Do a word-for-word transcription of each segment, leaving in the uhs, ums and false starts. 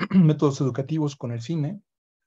métodos educativos con el cine.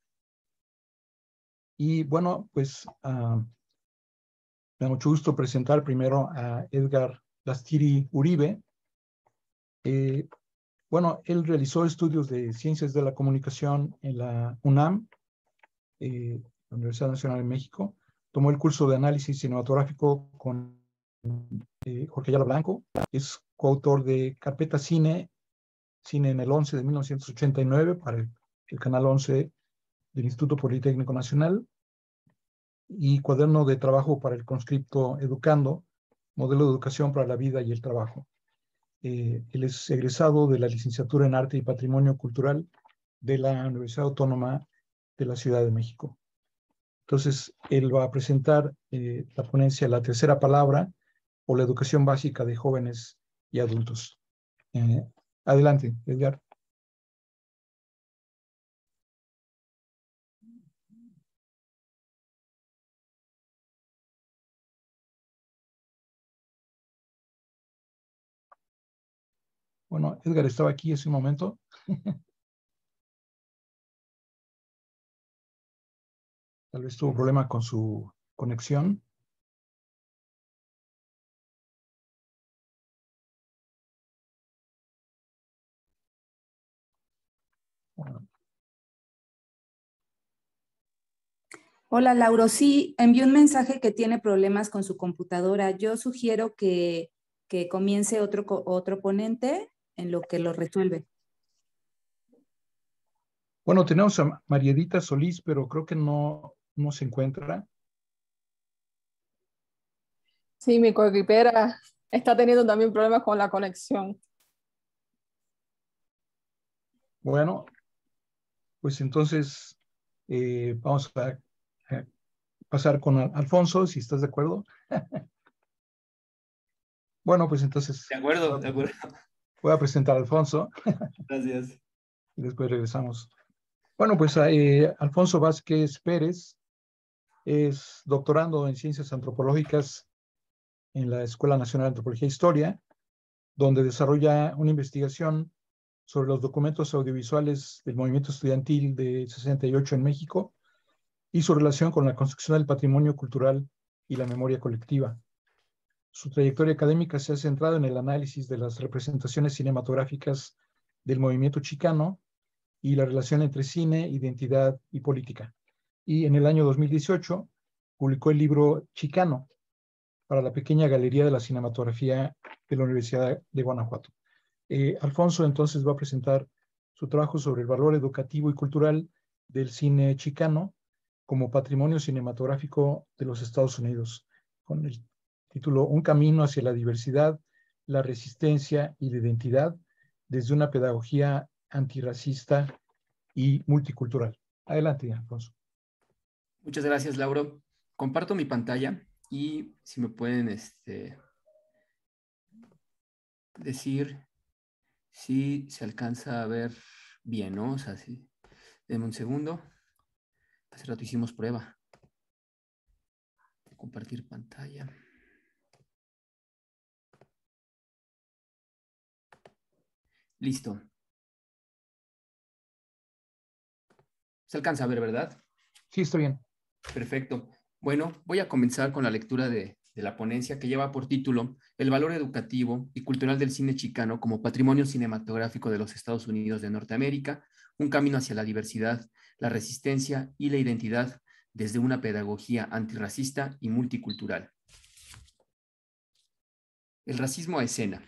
Y bueno, pues uh, me da mucho gusto presentar primero a Edgar Lastiri Uribe. Eh, bueno, él realizó estudios de Ciencias de la Comunicación en la UNAM, eh, la Universidad Nacional de México. Tomó el curso de Análisis Cinematográfico con eh, Jorge Ayala Blanco. Es coautor de Carpeta Cine, Cine en el once de mil novecientos ochenta y nueve para el, el Canal once del Instituto Politécnico Nacional, y Cuaderno de Trabajo para el Conscripto Educando, Modelo de Educación para la Vida y el Trabajo. Eh, él es egresado de la Licenciatura en Arte y Patrimonio Cultural de la Universidad Autónoma de la Ciudad de México. Entonces, él va a presentar eh, la ponencia La Tercera Palabra o la Educación Básica de Jóvenes y Adultos. Eh, adelante, Edgar. Bueno, Edgar estaba aquí hace un momento. Tal vez tuvo problema con su conexión. Bueno. Hola, Lauro. Sí, envió un mensaje que tiene problemas con su computadora. Yo sugiero que, que comience otro, otro ponente en lo que lo resuelve. Bueno, tenemos a María Edita Solís, pero creo que no, no se encuentra. Sí, mi coequipera está teniendo también problemas con la conexión. Bueno, pues entonces eh, vamos a, a pasar con Alfonso, si estás de acuerdo. Bueno, pues entonces... De acuerdo, de acuerdo. Voy a presentar a Alfonso. Gracias. Y después regresamos. Bueno, pues eh, Alfonso Vázquez Pérez es doctorando en Ciencias Antropológicas en la Escuela Nacional de Antropología e Historia, donde desarrolla una investigación sobre los documentos audiovisuales del movimiento estudiantil de sesenta y ocho en México y su relación con la construcción del patrimonio cultural y la memoria colectiva. Su trayectoria académica se ha centrado en el análisis de las representaciones cinematográficas del movimiento chicano y la relación entre cine, identidad y política. Y en el año dos mil dieciocho publicó el libro Chicano para la pequeña galería de la cinematografía de la Universidad de Guanajuato. Eh, Alfonso entonces va a presentar su trabajo sobre el valor educativo y cultural del cine chicano como patrimonio cinematográfico de los Estados Unidos, con el título Un camino hacia la diversidad, la resistencia y la identidad desde una pedagogía antirracista y multicultural. Adelante, Alfonso. Muchas gracias, Lauro. Comparto mi pantalla y si me pueden este, decir si se alcanza a ver bien, ¿no? O sea, sí. Denme un segundo. Hace rato hicimos prueba. Compartir pantalla. Listo. Se alcanza a ver, ¿verdad? Sí, está bien. Perfecto. Bueno, voy a comenzar con la lectura de, de la ponencia que lleva por título El valor educativo y cultural del cine chicano como patrimonio cinematográfico de los Estados Unidos de Norteamérica, un camino hacia la diversidad, la resistencia y la identidad desde una pedagogía antirracista y multicultural. El racismo a escena.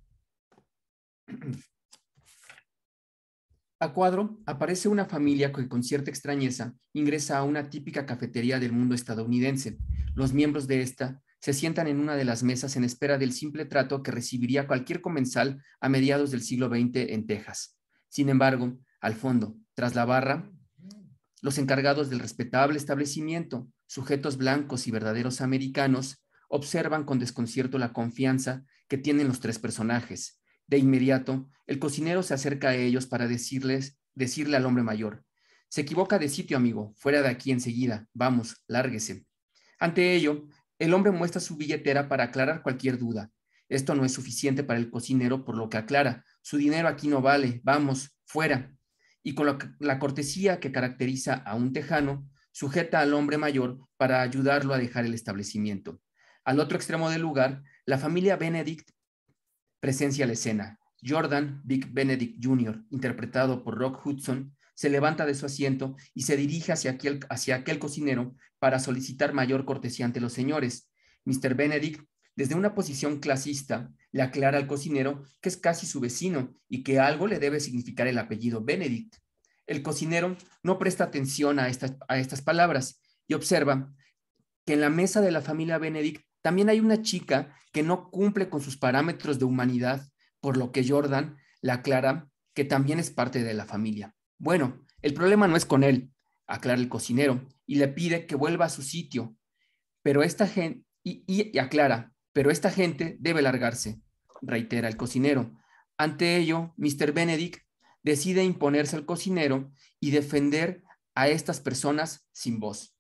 A cuadro aparece una familia que con cierta extrañeza ingresa a una típica cafetería del mundo estadounidense. Los miembros de esta se sientan en una de las mesas en espera del simple trato que recibiría cualquier comensal a mediados del siglo veinte en Texas. Sin embargo, al fondo, tras la barra, los encargados del respetable establecimiento, sujetos blancos y verdaderos americanos, observan con desconcierto la confianza que tienen los tres personajes. De inmediato, el cocinero se acerca a ellos para decirles, decirle al hombre mayor: se equivoca de sitio, amigo, fuera de aquí enseguida, vamos, lárguese. Ante ello, el hombre muestra su billetera para aclarar cualquier duda. Esto no es suficiente para el cocinero, por lo que aclara: su dinero aquí no vale, vamos, fuera. y con la, la cortesía que caracteriza a un tejano, sujeta al hombre mayor para ayudarlo a dejar el establecimiento. Al otro extremo del lugar, la familia Benedict presencia la escena. Jordan Vic Benedict junior, interpretado por Rock Hudson, se levanta de su asiento y se dirige hacia aquel, hacia aquel cocinero para solicitar mayor cortesía ante los señores. mister Benedict, desde una posición clasista, le aclara al cocinero que es casi su vecino y que algo le debe significar el apellido Benedict. El cocinero no presta atención a estas, a estas palabras y observa que en la mesa de la familia Benedict también hay una chica que no cumple con sus parámetros de humanidad, por lo que Jordan le aclara que también es parte de la familia. Bueno, el problema no es con él, aclara el cocinero, y le pide que vuelva a su sitio, pero esta gente, y, y, y aclara, pero esta gente debe largarse, reitera el cocinero. Ante ello, mister Benedict decide imponerse al cocinero y defender a estas personas sin voz.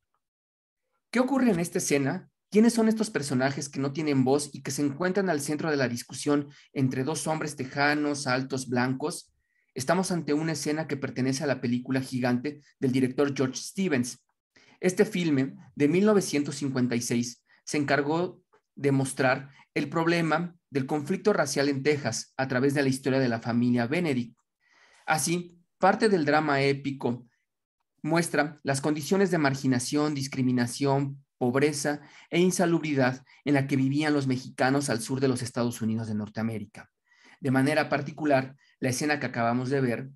¿Qué ocurre en esta escena? ¿Quiénes son estos personajes que no tienen voz y que se encuentran al centro de la discusión entre dos hombres tejanos, altos, blancos? Estamos ante una escena que pertenece a la película Gigante del director George Stevens. Este filme de mil novecientos cincuenta y seis se encargó de mostrar el problema del conflicto racial en Texas a través de la historia de la familia Benedict. Así, parte del drama épico muestra las condiciones de marginación, discriminación, pobreza e insalubridad en la que vivían los mexicanos al sur de los Estados Unidos de Norteamérica. De manera particular, la escena que acabamos de ver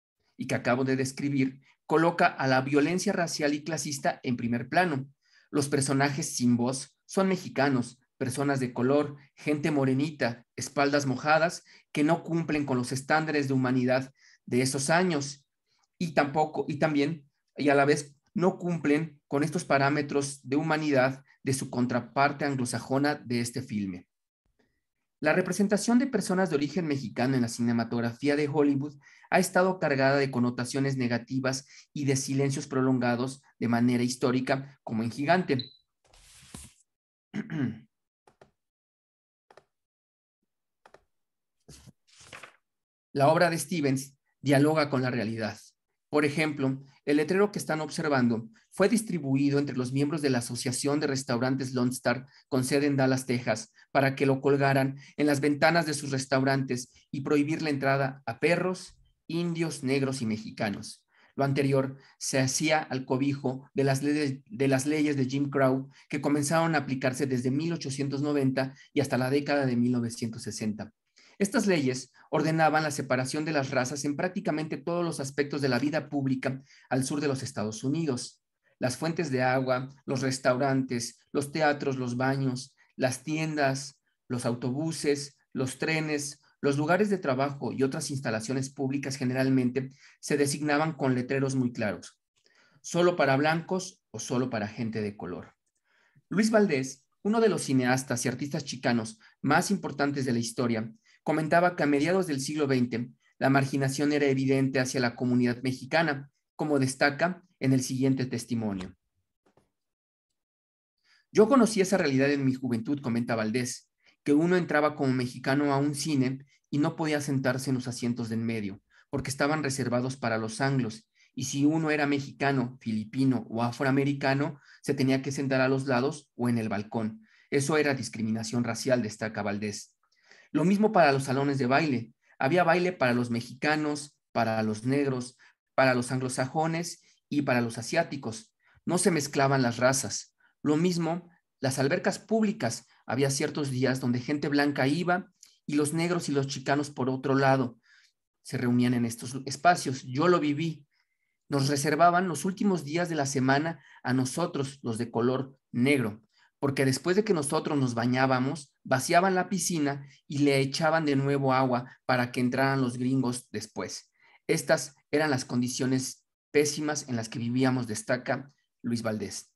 y que acabo de describir coloca a la violencia racial y clasista en primer plano. Los personajes sin voz son mexicanos, personas de color, gente morenita, espaldas mojadas, que no cumplen con los estándares de humanidad de esos años y tampoco, y también, y a la vez, no cumplen con estos parámetros de humanidad de su contraparte anglosajona de este filme. La representación de personas de origen mexicano en la cinematografía de Hollywood ha estado cargada de connotaciones negativas y de silencios prolongados de manera histórica, como en Gigante. La obra de Stevens dialoga con la realidad. Por ejemplo, el letrero que están observando fue distribuido entre los miembros de la Asociación de Restaurantes Lone Star con sede en Dallas, Texas, para que lo colgaran en las ventanas de sus restaurantes y prohibir la entrada a perros, indios, negros y mexicanos. Lo anterior se hacía al cobijo de las, leyes, de las leyes de Jim Crow que comenzaron a aplicarse desde mil ochocientos noventa y hasta la década de mil novecientos sesenta. Estas leyes ordenaban la separación de las razas en prácticamente todos los aspectos de la vida pública al sur de los Estados Unidos. Las fuentes de agua, los restaurantes, los teatros, los baños, las tiendas, los autobuses, los trenes, los lugares de trabajo y otras instalaciones públicas generalmente se designaban con letreros muy claros. Solo para blancos o solo para gente de color. Luis Valdés, uno de los cineastas y artistas chicanos más importantes de la historia, comentaba que a mediados del siglo veinte la marginación era evidente hacia la comunidad mexicana, como destaca en el siguiente testimonio. Yo conocí esa realidad en mi juventud, comenta Valdés, que uno entraba como mexicano a un cine y no podía sentarse en los asientos de en medio, porque estaban reservados para los anglos, y si uno era mexicano, filipino o afroamericano, se tenía que sentar a los lados o en el balcón. Eso era discriminación racial, destaca Valdés. Lo mismo para los salones de baile. Había baile para los mexicanos, para los negros, para los anglosajones y para los asiáticos. No se mezclaban las razas. Lo mismo, las albercas públicas. Había ciertos días donde gente blanca iba y los negros y los chicanos por otro lado se reunían en estos espacios. Yo lo viví. Nos reservaban los últimos días de la semana a nosotros, los de color negro, porque después de que nosotros nos bañábamos, vaciaban la piscina y le echaban de nuevo agua para que entraran los gringos después. Estas eran las condiciones pésimas en las que vivíamos, destaca Luis Valdés.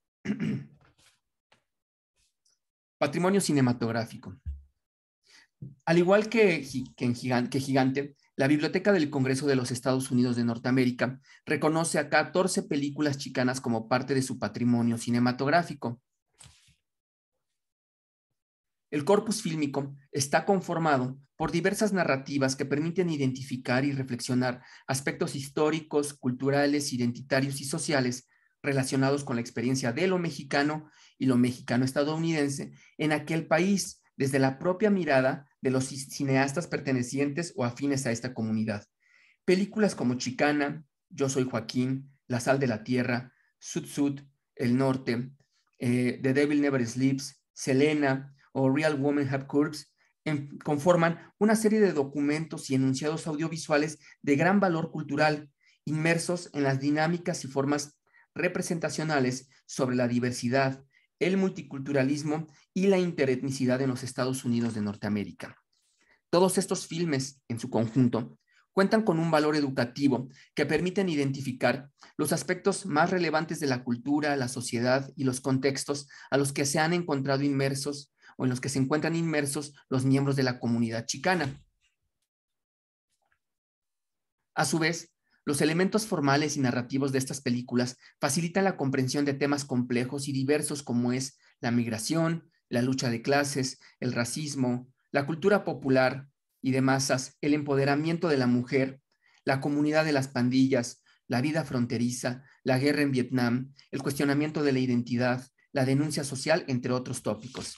Patrimonio cinematográfico. Al igual que, que en Gigante, que Gigante, la Biblioteca del Congreso de los Estados Unidos de Norteamérica reconoce a catorce películas chicanas como parte de su patrimonio cinematográfico. El corpus fílmico está conformado por diversas narrativas que permiten identificar y reflexionar aspectos históricos, culturales, identitarios y sociales relacionados con la experiencia de lo mexicano y lo mexicano-estadounidense en aquel país, desde la propia mirada de los cineastas pertenecientes o afines a esta comunidad. Películas como Chicana, Yo soy Joaquín, La sal de la tierra, Sud Sud, El norte, eh, The Devil Never Sleeps, Selena o Real Women Have Curves en, conforman una serie de documentos y enunciados audiovisuales de gran valor cultural, inmersos en las dinámicas y formas representacionales sobre la diversidad, el multiculturalismo y la interetnicidad en los Estados Unidos de Norteamérica. Todos estos filmes, en su conjunto, cuentan con un valor educativo que permiten identificar los aspectos más relevantes de la cultura, la sociedad y los contextos a los que se han encontrado inmersos o en los que se encuentran inmersos los miembros de la comunidad chicana. A su vez, los elementos formales y narrativos de estas películas facilitan la comprensión de temas complejos y diversos como es la migración, la lucha de clases, el racismo, la cultura popular y de masas, el empoderamiento de la mujer, la comunidad de las pandillas, la vida fronteriza, la guerra en Vietnam, el cuestionamiento de la identidad, la denuncia social, entre otros tópicos.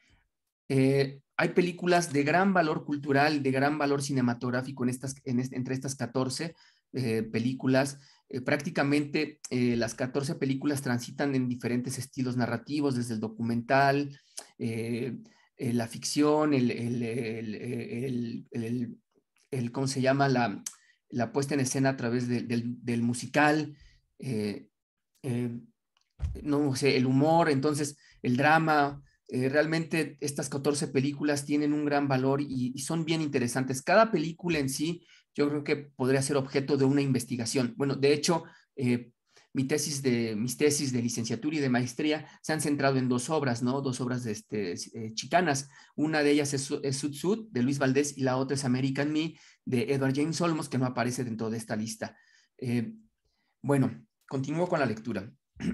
Eh, hay películas de gran valor cultural, de gran valor cinematográfico en estas, en este, entre estas catorce eh, películas. Eh, prácticamente eh, las catorce películas transitan en diferentes estilos narrativos, desde el documental, eh, eh, la ficción, el, el, el, el, el, el, el ¿cómo se llama? La, la puesta en escena a través de, del, del musical, eh, eh, no sé, el humor, entonces el drama. Eh, realmente estas catorce películas tienen un gran valor y, y son bien interesantes. Cada película en sí, yo creo que podría ser objeto de una investigación. Bueno, de hecho, eh, mi tesis de, mis tesis de licenciatura y de maestría se han centrado en dos obras, ¿no? Dos obras de este, eh, chicanas. Una de ellas es, es Sud Sud, de Luis Valdés, y la otra es American Me, de Edward James Olmos, que no aparece dentro de esta lista. Eh, bueno, continúo con la lectura.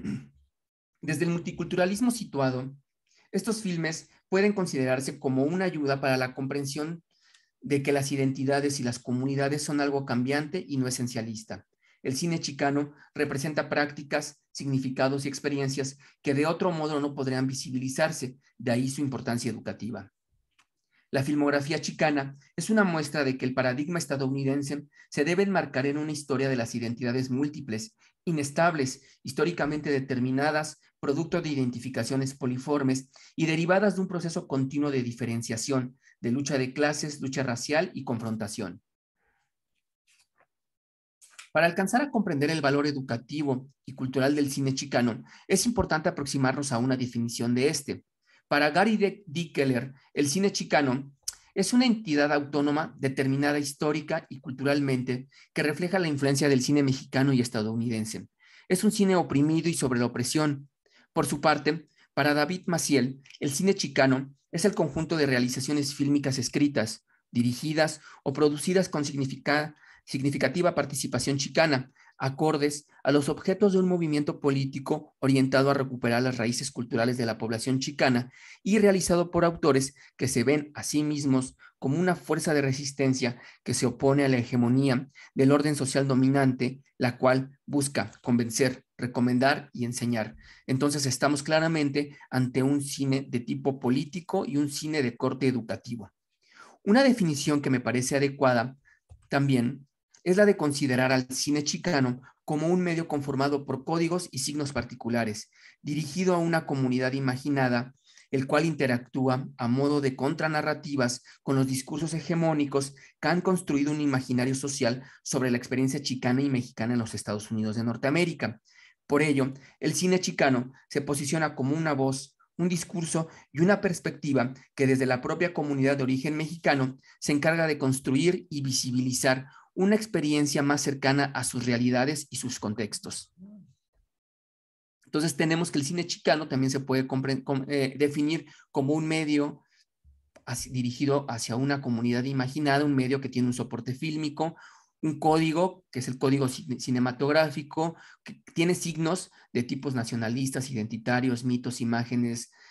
Desde el multiculturalismo situado, estos filmes pueden considerarse como una ayuda para la comprensión de que las identidades y las comunidades son algo cambiante y no esencialista. El cine chicano representa prácticas, significados y experiencias que de otro modo no podrían visibilizarse, de ahí su importancia educativa. La filmografía chicana es una muestra de que el paradigma estadounidense se debe enmarcar en una historia de las identidades múltiples, inestables, históricamente determinadas, producto de identificaciones poliformes y derivadas de un proceso continuo de diferenciación, de lucha de clases, lucha racial y confrontación. Para alcanzar a comprender el valor educativo y cultural del cine chicano, es importante aproximarnos a una definición de este. Para Gary D. Keller, el cine chicano es una entidad autónoma determinada histórica y culturalmente que refleja la influencia del cine mexicano y estadounidense. Es un cine oprimido y sobre la opresión. Por su parte, para David Maciel, el cine chicano es el conjunto de realizaciones fílmicas escritas, dirigidas o producidas con significa, significativa participación chicana, acordes a los objetos de un movimiento político orientado a recuperar las raíces culturales de la población chicana y realizado por autores que se ven a sí mismos como una fuerza de resistencia que se opone a la hegemonía del orden social dominante, la cual busca convencer, recomendar y enseñar. Entonces estamos claramente ante un cine de tipo político y un cine de corte educativo. Una definición que me parece adecuada también es la de considerar al cine chicano como un medio conformado por códigos y signos particulares, dirigido a una comunidad imaginada, el cual interactúa a modo de contranarrativas con los discursos hegemónicos que han construido un imaginario social sobre la experiencia chicana y mexicana en los Estados Unidos de Norteamérica. Por ello, el cine chicano se posiciona como una voz, un discurso y una perspectiva que desde la propia comunidad de origen mexicano se encarga de construir y visibilizar una experiencia más cercana a sus realidades y sus contextos. Entonces tenemos que el cine chicano también se puede eh, definir como un medio hacia, dirigido hacia una comunidad imaginada, un medio que tiene un soporte fílmico, un código, que es el código cinematográfico, que tiene signos de tipos nacionalistas, identitarios, mitos, imágenes,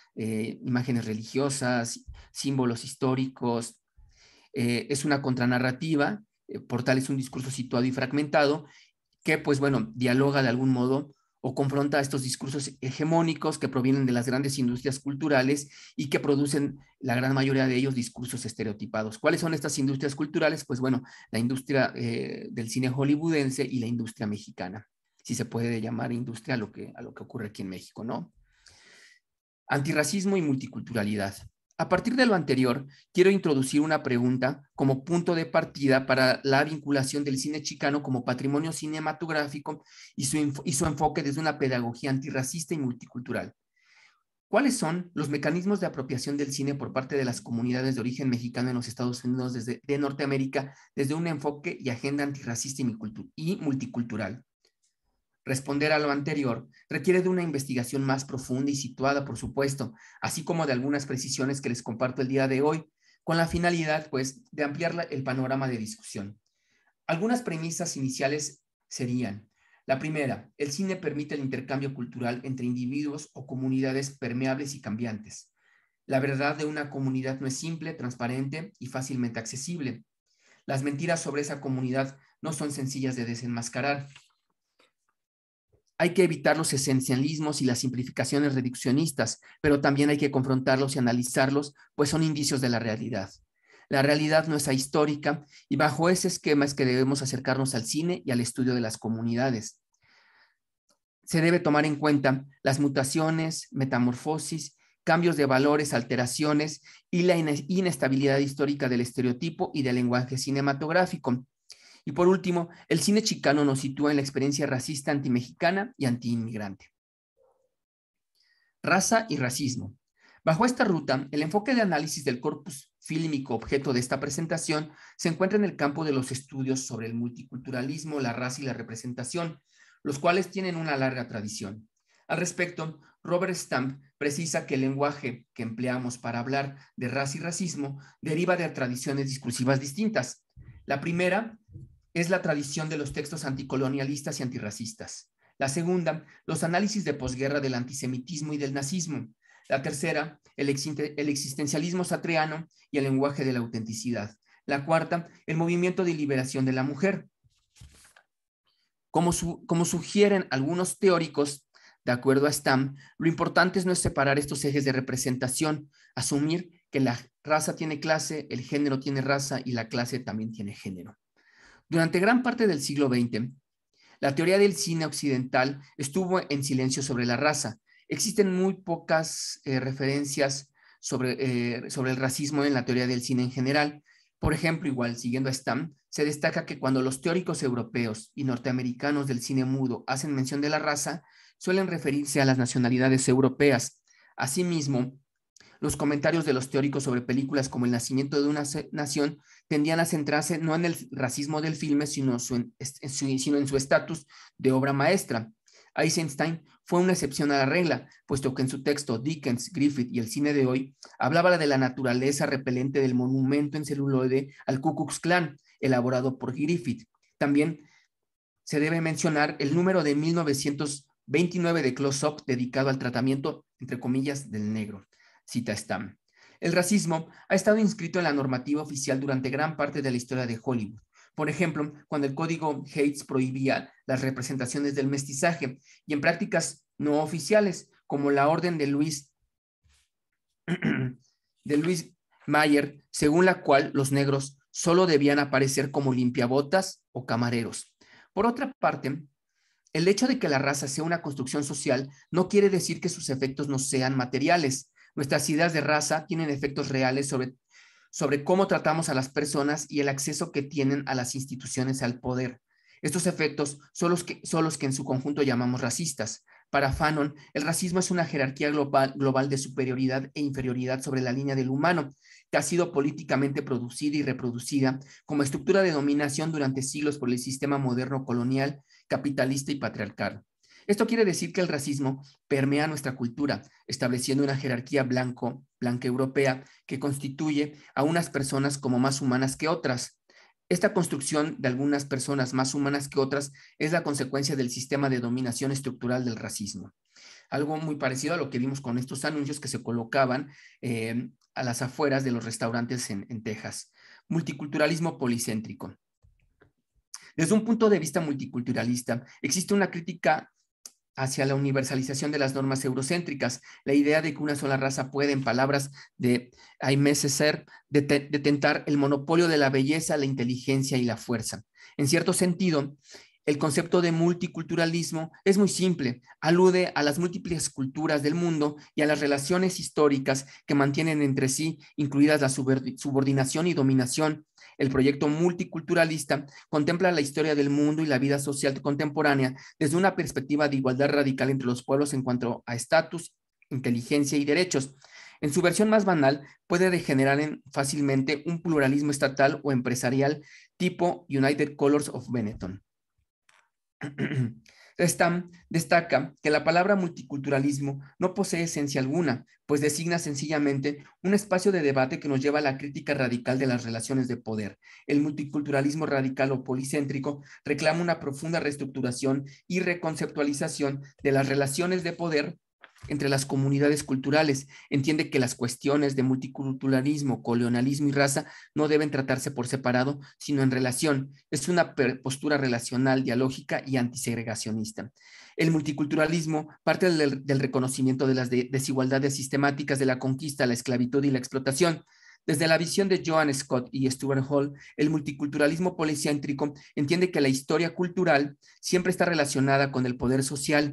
eh, imágenes religiosas, símbolos históricos. Eh, es una contranarrativa, eh, por tal es un discurso situado y fragmentado que, pues bueno, dialoga de algún modo o confronta a estos discursos hegemónicos que provienen de las grandes industrias culturales y que producen, la gran mayoría de ellos, discursos estereotipados. ¿Cuáles son estas industrias culturales? Pues bueno, la industria eh, del cine hollywoodense y la industria mexicana, si se puede llamar industria a lo que, a lo que ocurre aquí en México, ¿no? Antirracismo y multiculturalidad. A partir de lo anterior, quiero introducir una pregunta como punto de partida para la vinculación del cine chicano como patrimonio cinematográfico y su, y su enfoque desde una pedagogía antirracista y multicultural. ¿Cuáles son los mecanismos de apropiación del cine por parte de las comunidades de origen mexicano en los Estados Unidos desde, de Norteamérica desde un enfoque y agenda antirracista y multicultural? Responder a lo anterior requiere de una investigación más profunda y situada, por supuesto, así como de algunas precisiones que les comparto el día de hoy, con la finalidad, pues, de ampliar el panorama de discusión. Algunas premisas iniciales serían: la primera, el cine permite el intercambio cultural entre individuos o comunidades permeables y cambiantes. La verdad de una comunidad no es simple, transparente y fácilmente accesible. Las mentiras sobre esa comunidad no son sencillas de desenmascarar. Hay que evitar los esencialismos y las simplificaciones reduccionistas, pero también hay que confrontarlos y analizarlos, pues son indicios de la realidad. La realidad no es ahistórica y bajo ese esquema es que debemos acercarnos al cine y al estudio de las comunidades. Se debe tomar en cuenta las mutaciones, metamorfosis, cambios de valores, alteraciones y la inestabilidad histórica del estereotipo y del lenguaje cinematográfico. Y por último, el cine chicano nos sitúa en la experiencia racista antimexicana y antiinmigrante. Raza y racismo. Bajo esta ruta, el enfoque de análisis del corpus fílmico objeto de esta presentación se encuentra en el campo de los estudios sobre el multiculturalismo, la raza y la representación, los cuales tienen una larga tradición. Al respecto, Robert Stamp precisa que el lenguaje que empleamos para hablar de raza y racismo deriva de tradiciones discursivas distintas. La primera es la tradición de los textos anticolonialistas y antirracistas. La segunda, los análisis de posguerra del antisemitismo y del nazismo. La tercera, el, ex el existencialismo sartreano y el lenguaje de la autenticidad. La cuarta, el movimiento de liberación de la mujer. Como, su, como sugieren algunos teóricos, de acuerdo a Stamp, lo importante no es separar estos ejes de representación, asumir que la raza tiene clase, el género tiene raza y la clase también tiene género. Durante gran parte del siglo veinte, la teoría del cine occidental estuvo en silencio sobre la raza. Existen muy pocas eh, referencias sobre, eh, sobre el racismo en la teoría del cine en general. Por ejemplo, igual, siguiendo a Stamp, se destaca que cuando los teóricos europeos y norteamericanos del cine mudo hacen mención de la raza, suelen referirse a las nacionalidades europeas. Asimismo, los comentarios de los teóricos sobre películas como El nacimiento de una nación tendían a centrarse no en el racismo del filme, sino, su, en, su, sino en su estatus de obra maestra. Eisenstein fue una excepción a la regla, puesto que en su texto Dickens, Griffith y el cine de hoy hablaba de la naturaleza repelente del monumento en celuloide al Ku Klux Klan, elaborado por Griffith. También se debe mencionar el número de mil novecientos veintinueve de Close-Up dedicado al tratamiento, entre comillas, del negro. Cita Stamp. El racismo ha estado inscrito en la normativa oficial durante gran parte de la historia de Hollywood. Por ejemplo, cuando el código Hays prohibía las representaciones del mestizaje y en prácticas no oficiales, como la orden de Louis, de Louis Mayer, según la cual los negros solo debían aparecer como limpiabotas o camareros. Por otra parte, el hecho de que la raza sea una construcción social no quiere decir que sus efectos no sean materiales. Nuestras ideas de raza tienen efectos reales sobre, sobre cómo tratamos a las personas y el acceso que tienen a las instituciones al poder. Estos efectos son los que, son los que en su conjunto llamamos racistas. Para Fanon, el racismo es una jerarquía global, global de superioridad e inferioridad sobre la línea del humano, que ha sido políticamente producida y reproducida como estructura de dominación durante siglos por el sistema moderno colonial, capitalista y patriarcal. Esto quiere decir que el racismo permea nuestra cultura, estableciendo una jerarquía blanco, blanca europea que constituye a unas personas como más humanas que otras. Esta construcción de algunas personas más humanas que otras es la consecuencia del sistema de dominación estructural del racismo. algo muy parecido a lo que vimos con estos anuncios que se colocaban eh, a las afueras de los restaurantes en, en Texas. Multiculturalismo policéntrico. Desde un punto de vista multiculturalista, existe una crítica hacia la universalización de las normas eurocéntricas, la idea de que una sola raza puede, en palabras de Aimé Césaire, detentar el monopolio de la belleza, la inteligencia y la fuerza. En cierto sentido, el concepto de multiculturalismo es muy simple, alude a las múltiples culturas del mundo y a las relaciones históricas que mantienen entre sí, incluidas la subordinación y dominación. El proyecto multiculturalista contempla la historia del mundo y la vida social contemporánea desde una perspectiva de igualdad radical entre los pueblos en cuanto a estatus, inteligencia y derechos. En su versión más banal, puede degenerar en fácilmente un pluralismo estatal o empresarial tipo United Colors of Benetton. Restam destaca que la palabra multiculturalismo no posee esencia alguna, pues designa sencillamente un espacio de debate que nos lleva a la crítica radical de las relaciones de poder. El multiculturalismo radical o policéntrico reclama una profunda reestructuración y reconceptualización de las relaciones de poder entre las comunidades culturales. Entiende que las cuestiones de multiculturalismo, colonialismo y raza no deben tratarse por separado, sino en relación. Es una postura relacional, dialógica y antisegregacionista. El multiculturalismo parte del, del reconocimiento de las de, desigualdades sistemáticas de la conquista, la esclavitud y la explotación. Desde la visión de Joan Scott y Stuart Hall, el multiculturalismo policéntrico entiende que la historia cultural siempre está relacionada con el poder social.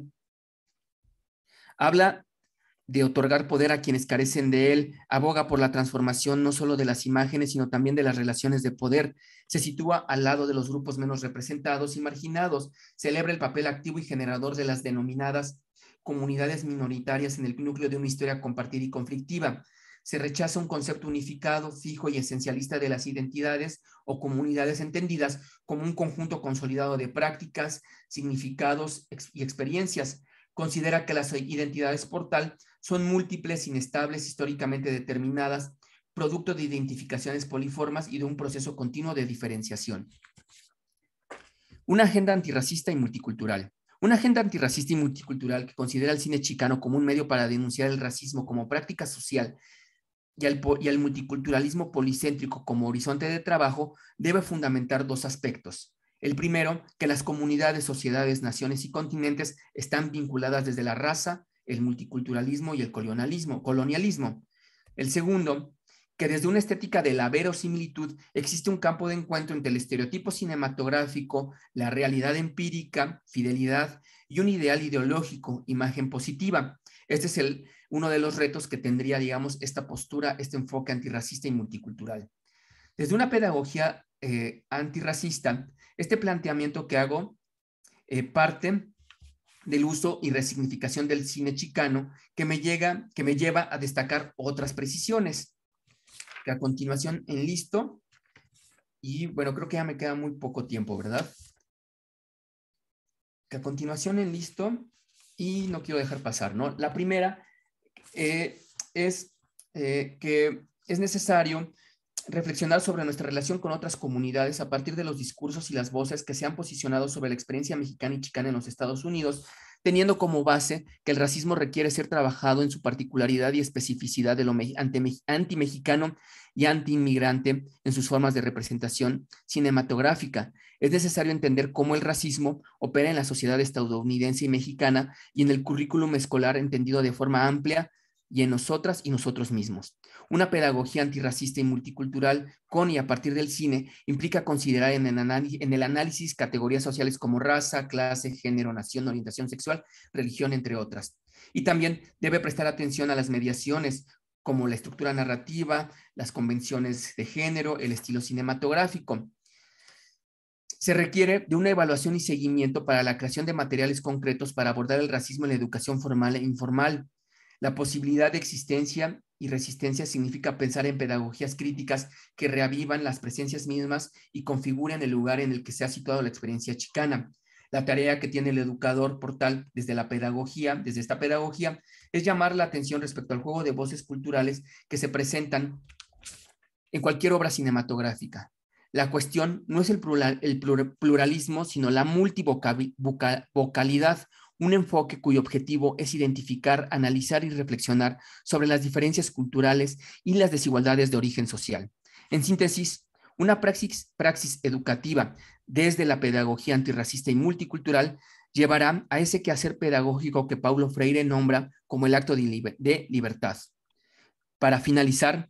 Habla de otorgar poder a quienes carecen de él, aboga por la transformación no solo de las imágenes, sino también de las relaciones de poder. Se sitúa al lado de los grupos menos representados y marginados, celebra el papel activo y generador de las denominadas comunidades minoritarias en el núcleo de una historia compartida y conflictiva. Se rechaza un concepto unificado, fijo y esencialista de las identidades o comunidades entendidas como un conjunto consolidado de prácticas, significados y experiencias. Considera que las identidades por tal son múltiples, inestables, históricamente determinadas, producto de identificaciones poliformas y de un proceso continuo de diferenciación. Una agenda antirracista y multicultural. Una agenda antirracista y multicultural que considera el cine chicano como un medio para denunciar el racismo como práctica social y al, y al multiculturalismo policéntrico como horizonte de trabajo debe fundamentar dos aspectos. El primero, que las comunidades, sociedades, naciones y continentes están vinculadas desde la raza, el multiculturalismo y el colonialismo. colonialismo. El segundo, que desde una estética de la verosimilitud existe un campo de encuentro entre el estereotipo cinematográfico, la realidad empírica, fidelidad y un ideal ideológico, imagen positiva. Este es el, uno de los retos que tendría, digamos, esta postura, este enfoque antirracista y multicultural. Desde una pedagogía eh, antirracista, este planteamiento que hago eh, parte del uso y resignificación del cine chicano que me, llega, que me lleva a destacar otras precisiones. Que a continuación enlisto y bueno, creo que ya me queda muy poco tiempo, ¿verdad? Que a continuación enlisto y no quiero dejar pasar, ¿no? La primera eh, es eh, que es necesario reflexionar sobre nuestra relación con otras comunidades a partir de los discursos y las voces que se han posicionado sobre la experiencia mexicana y chicana en los Estados Unidos, teniendo como base que el racismo requiere ser trabajado en su particularidad y especificidad de lo anti-mexicano y anti-inmigrante en sus formas de representación cinematográfica. Es necesario entender cómo el racismo opera en la sociedad estadounidense y mexicana y en el currículum escolar entendido de forma amplia y en nosotras y nosotros mismos. Una pedagogía antirracista y multicultural con y a partir del cine implica considerar en el, análisis, en el análisis categorías sociales como raza, clase, género, nación, orientación sexual, religión, entre otras. Y también debe prestar atención a las mediaciones como la estructura narrativa, las convenciones de género, el estilo cinematográfico. Se requiere de una evaluación y seguimiento para la creación de materiales concretos para abordar el racismo en la educación formal e informal. La posibilidad de existencia y resistencia significa pensar en pedagogías críticas que reavivan las presencias mismas y configuren el lugar en el que se ha situado la experiencia chicana. La tarea que tiene el educador por tal, desde la pedagogía, desde esta pedagogía, es llamar la atención respecto al juego de voces culturales que se presentan en cualquier obra cinematográfica. La cuestión no es el, plural, el pluralismo, sino la multivocalidad un enfoque cuyo objetivo es identificar, analizar y reflexionar sobre las diferencias culturales y las desigualdades de origen social. En síntesis, una praxis, praxis educativa desde la pedagogía antirracista y multicultural llevará a ese quehacer pedagógico que Paulo Freire nombra como el acto de, liber de libertad. Para finalizar,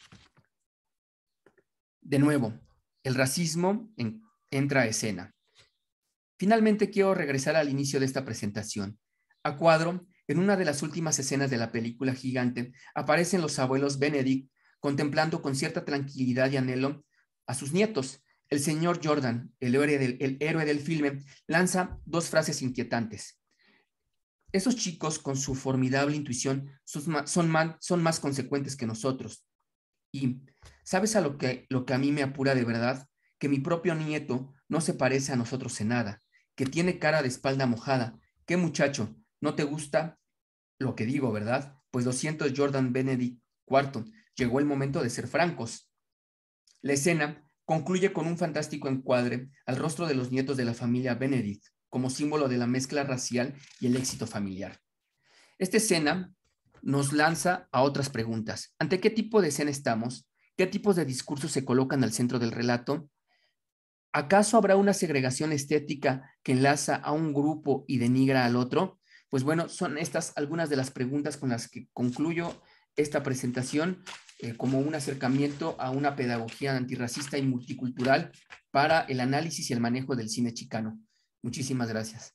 de nuevo, el racismo en, entra a escena. Finalmente quiero regresar al inicio de esta presentación. A cuadro, en una de las últimas escenas de la película Gigante, aparecen los abuelos Benedict contemplando con cierta tranquilidad y anhelo a sus nietos. El señor Jordan, el héroe del, el héroe del filme, lanza dos frases inquietantes. Esos chicos, con su formidable intuición, son, son, man, son más consecuentes que nosotros. Y, ¿sabes a lo que, lo que a mí me apura de verdad? Que mi propio nieto no se parece a nosotros en nada, que tiene cara de espalda mojada. ¿Qué muchacho? ¿No te gusta lo que digo, verdad? Pues lo siento, Jordan Benedict cuarto. Llegó el momento de ser francos. La escena concluye con un fantástico encuadre al rostro de los nietos de la familia Benedict, como símbolo de la mezcla racial y el éxito familiar. Esta escena nos lanza a otras preguntas. ¿Ante qué tipo de escena estamos? ¿Qué tipos de discursos se colocan al centro del relato? ¿Acaso habrá una segregación estética que enlaza a un grupo y denigra al otro? Pues bueno, son estas algunas de las preguntas con las que concluyo esta presentación eh, como un acercamiento a una pedagogía antirracista y multicultural para el análisis y el manejo del cine chicano. Muchísimas gracias.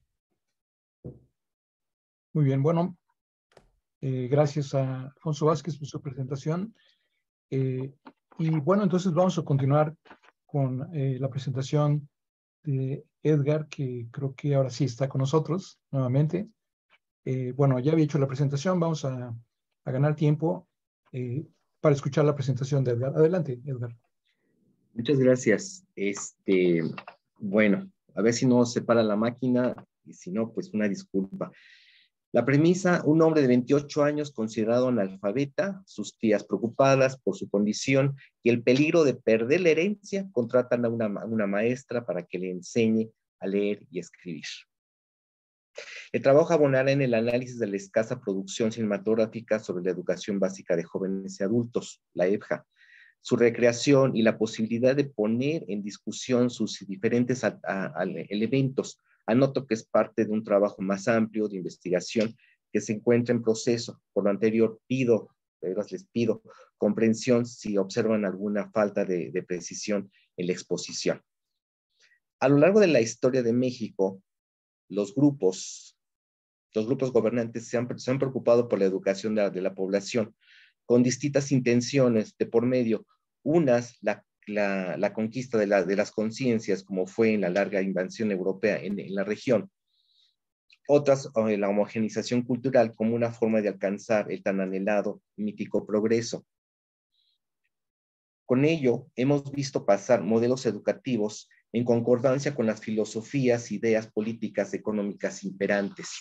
Muy bien, bueno, eh, gracias a Alfonso Vázquez por su presentación. Eh, y bueno, entonces vamos a continuar con eh, la presentación de Edgar, que creo que ahora sí está con nosotros nuevamente. Eh, bueno, ya había hecho la presentación, vamos a, a ganar tiempo eh, para escuchar la presentación de Edgar. Adelante, Edgar. Muchas gracias. Este, bueno, a ver si no se para la máquina y si no, pues una disculpa. La premisa, un hombre de veintiocho años considerado analfabeta, sus tías preocupadas por su condición y el peligro de perder la herencia, contratan a una, una maestra para que le enseñe a leer y escribir. El trabajo abonará en el análisis de la escasa producción cinematográfica sobre la educación básica de jóvenes y adultos, la E B J A, su recreación y la posibilidad de poner en discusión sus diferentes a, a, a elementos. Anoto que es parte de un trabajo más amplio de investigación que se encuentra en proceso. Por lo anterior, pido, de veras les pido, comprensión si observan alguna falta de, de precisión en la exposición. A lo largo de la historia de México, los grupos, los grupos gobernantes se han, se han preocupado por la educación de la, de la población con distintas intenciones de por medio. Unas, la La, la conquista de, la, de las conciencias, como fue en la larga invasión europea en, en la región. Otras, la homogenización cultural como una forma de alcanzar el tan anhelado mítico progreso. Con ello, hemos visto pasar modelos educativos en concordancia con las filosofías, ideas políticas, económicas imperantes.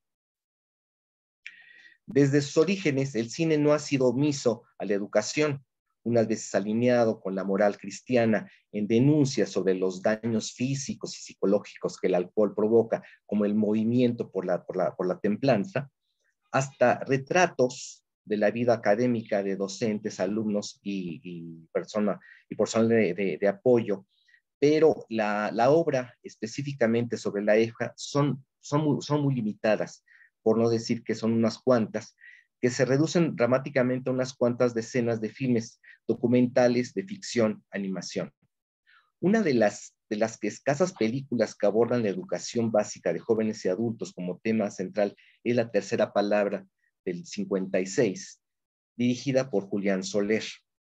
Desde sus orígenes, el cine no ha sido omiso a la educación, unas veces alineado con la moral cristiana en denuncias sobre los daños físicos y psicológicos que el alcohol provoca, como el movimiento por la, por la, por la templanza, hasta retratos de la vida académica de docentes, alumnos y, y, persona, y personal de, de, de apoyo. Pero la, la obra específicamente sobre la E B J A son, son, muy, son muy limitadas, por no decir que son unas cuantas, que se reducen dramáticamente a unas cuantas decenas de filmes documentales de ficción, animación. Una de las, de las que escasas películas que abordan la educación básica de jóvenes y adultos como tema central es La tercera palabra, del cincuenta y seis, dirigida por Julián Soler.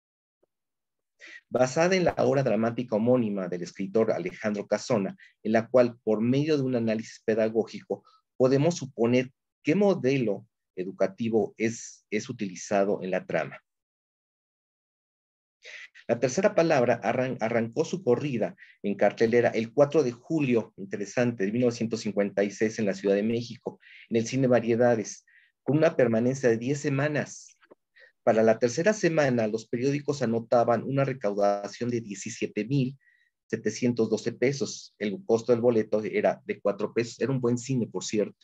Basada en la obra dramática homónima del escritor Alejandro Casona, en la cual, por medio de un análisis pedagógico, podemos suponer qué modelo educativo es, es utilizado en la trama. La tercera palabra arran, arrancó su corrida en cartelera el cuatro de julio, interesante, de mil novecientos cincuenta y seis en la Ciudad de México, en el Cine Variedades, con una permanencia de diez semanas. Para la tercera semana, los periódicos anotaban una recaudación de diecisiete mil setecientos doce pesos. El costo del boleto era de cuatro pesos. Era un buen cine, por cierto.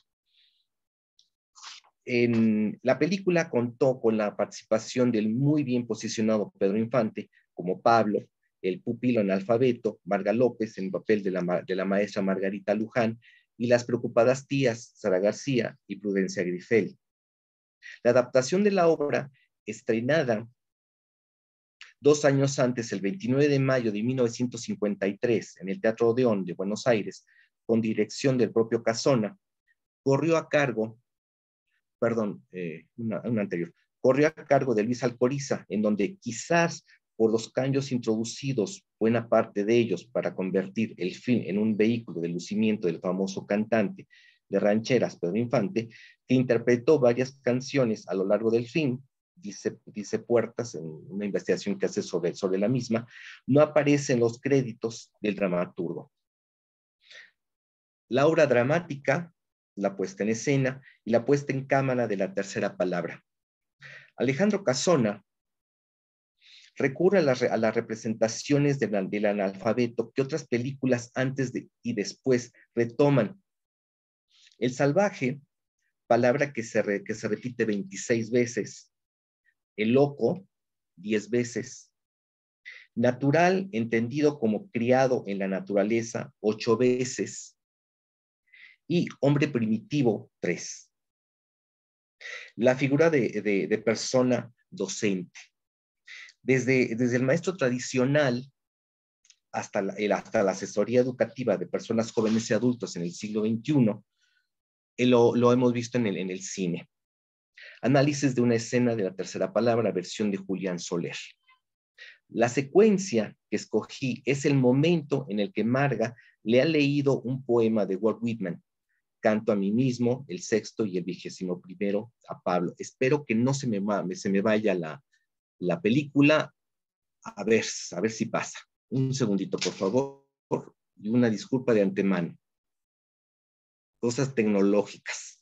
En la película contó con la participación del muy bien posicionado Pedro Infante como Pablo, el pupilo analfabeto, Marga López en el papel de la, de la maestra Margarita Luján, y las preocupadas tías Sara García y Prudencia Grifel. La adaptación de la obra, estrenada dos años antes, el veintinueve de mayo de mil novecientos cincuenta y tres, en el Teatro Odeón de Buenos Aires, con dirección del propio Casona, corrió a cargo, perdón, eh, una, una anterior, corrió a cargo de Luis Alcoriza, en donde quizás por los cambios introducidos, buena parte de ellos para convertir el film en un vehículo de lucimiento del famoso cantante de rancheras Pedro Infante, que interpretó varias canciones a lo largo del film, dice, dice Puertas en una investigación que hace sobre, sobre la misma, no aparece en los créditos del dramaturgo. La obra dramática, la puesta en escena y la puesta en cámara de la tercera palabra. Alejandro Casona recurre a las, a las representaciones de la, del analfabeto que otras películas antes de, y después retoman. El salvaje, palabra que se, re, que se repite veintiséis veces. El loco, diez veces. Natural, entendido como criado en la naturaleza, ocho veces. Y hombre primitivo, tres. La figura de, de, de persona docente. Desde, desde el maestro tradicional hasta la, el, hasta la asesoría educativa de personas jóvenes y adultos en el siglo veintiuno, eh, lo, lo hemos visto en el, en el cine. Análisis de una escena de la tercera palabra, versión de Julián Soler. La secuencia que escogí es el momento en el que Marga le ha leído un poema de Walt Whitman, Canto a mí mismo, el sexto y el vigésimo primero a Pablo. Espero que no se me, se me vaya la, la película. A ver, a ver si pasa. Un segundito, por favor, y una disculpa de antemano. Cosas tecnológicas.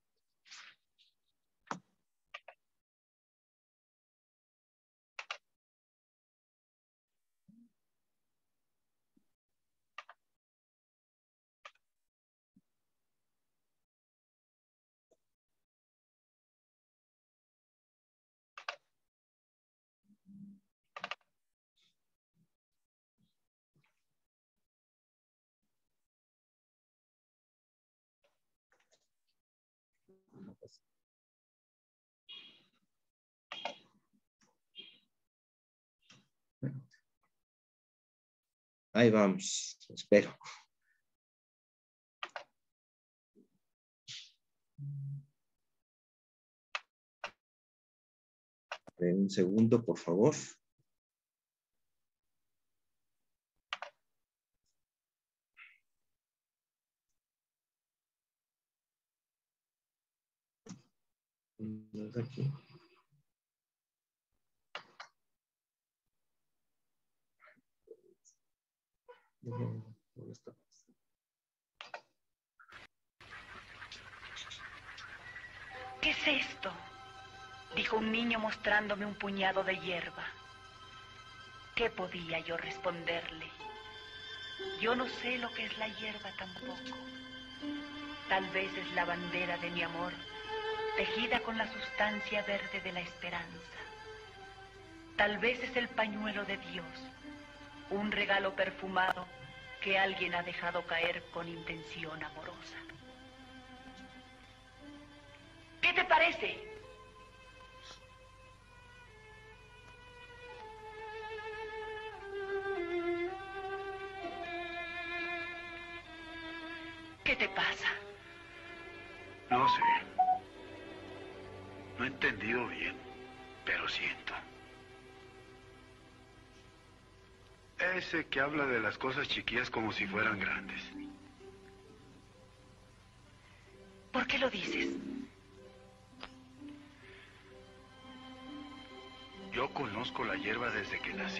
Ahí vamos, espero. Un segundo, por favor. Aquí. ¿Qué es esto?, dijo un niño mostrándome un puñado de hierba. ¿Qué podía yo responderle? Yo no sé lo que es la hierba tampoco. Tal vez es la bandera de mi amor, tejida con la sustancia verde de la esperanza. Tal vez es el pañuelo de Dios, un regalo perfumado que alguien ha dejado caer con intención amorosa. ¿Qué te parece? ¿Qué te pasa? No sé. No he entendido bien, pero siento. Ese que habla de las cosas chiquillas como si fueran grandes. ¿Por qué lo dices? Yo conozco la hierba desde que nací.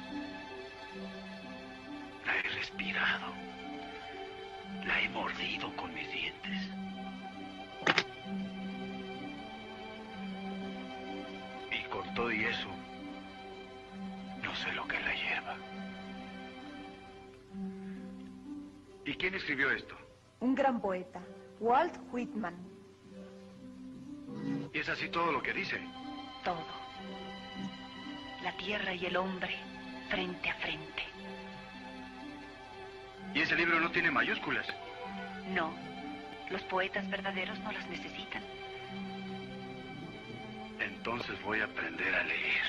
La he respirado. La he mordido con mis dientes. Y con todo y eso, no sé lo que es la hierba. quién escribió esto? Un gran poeta, Walt Whitman. ¿Y es así todo lo que dice? Todo. La tierra y el hombre, frente a frente. ¿Y ese libro no tiene mayúsculas? No, los poetas verdaderos no las necesitan. Entonces voy a aprender a leer.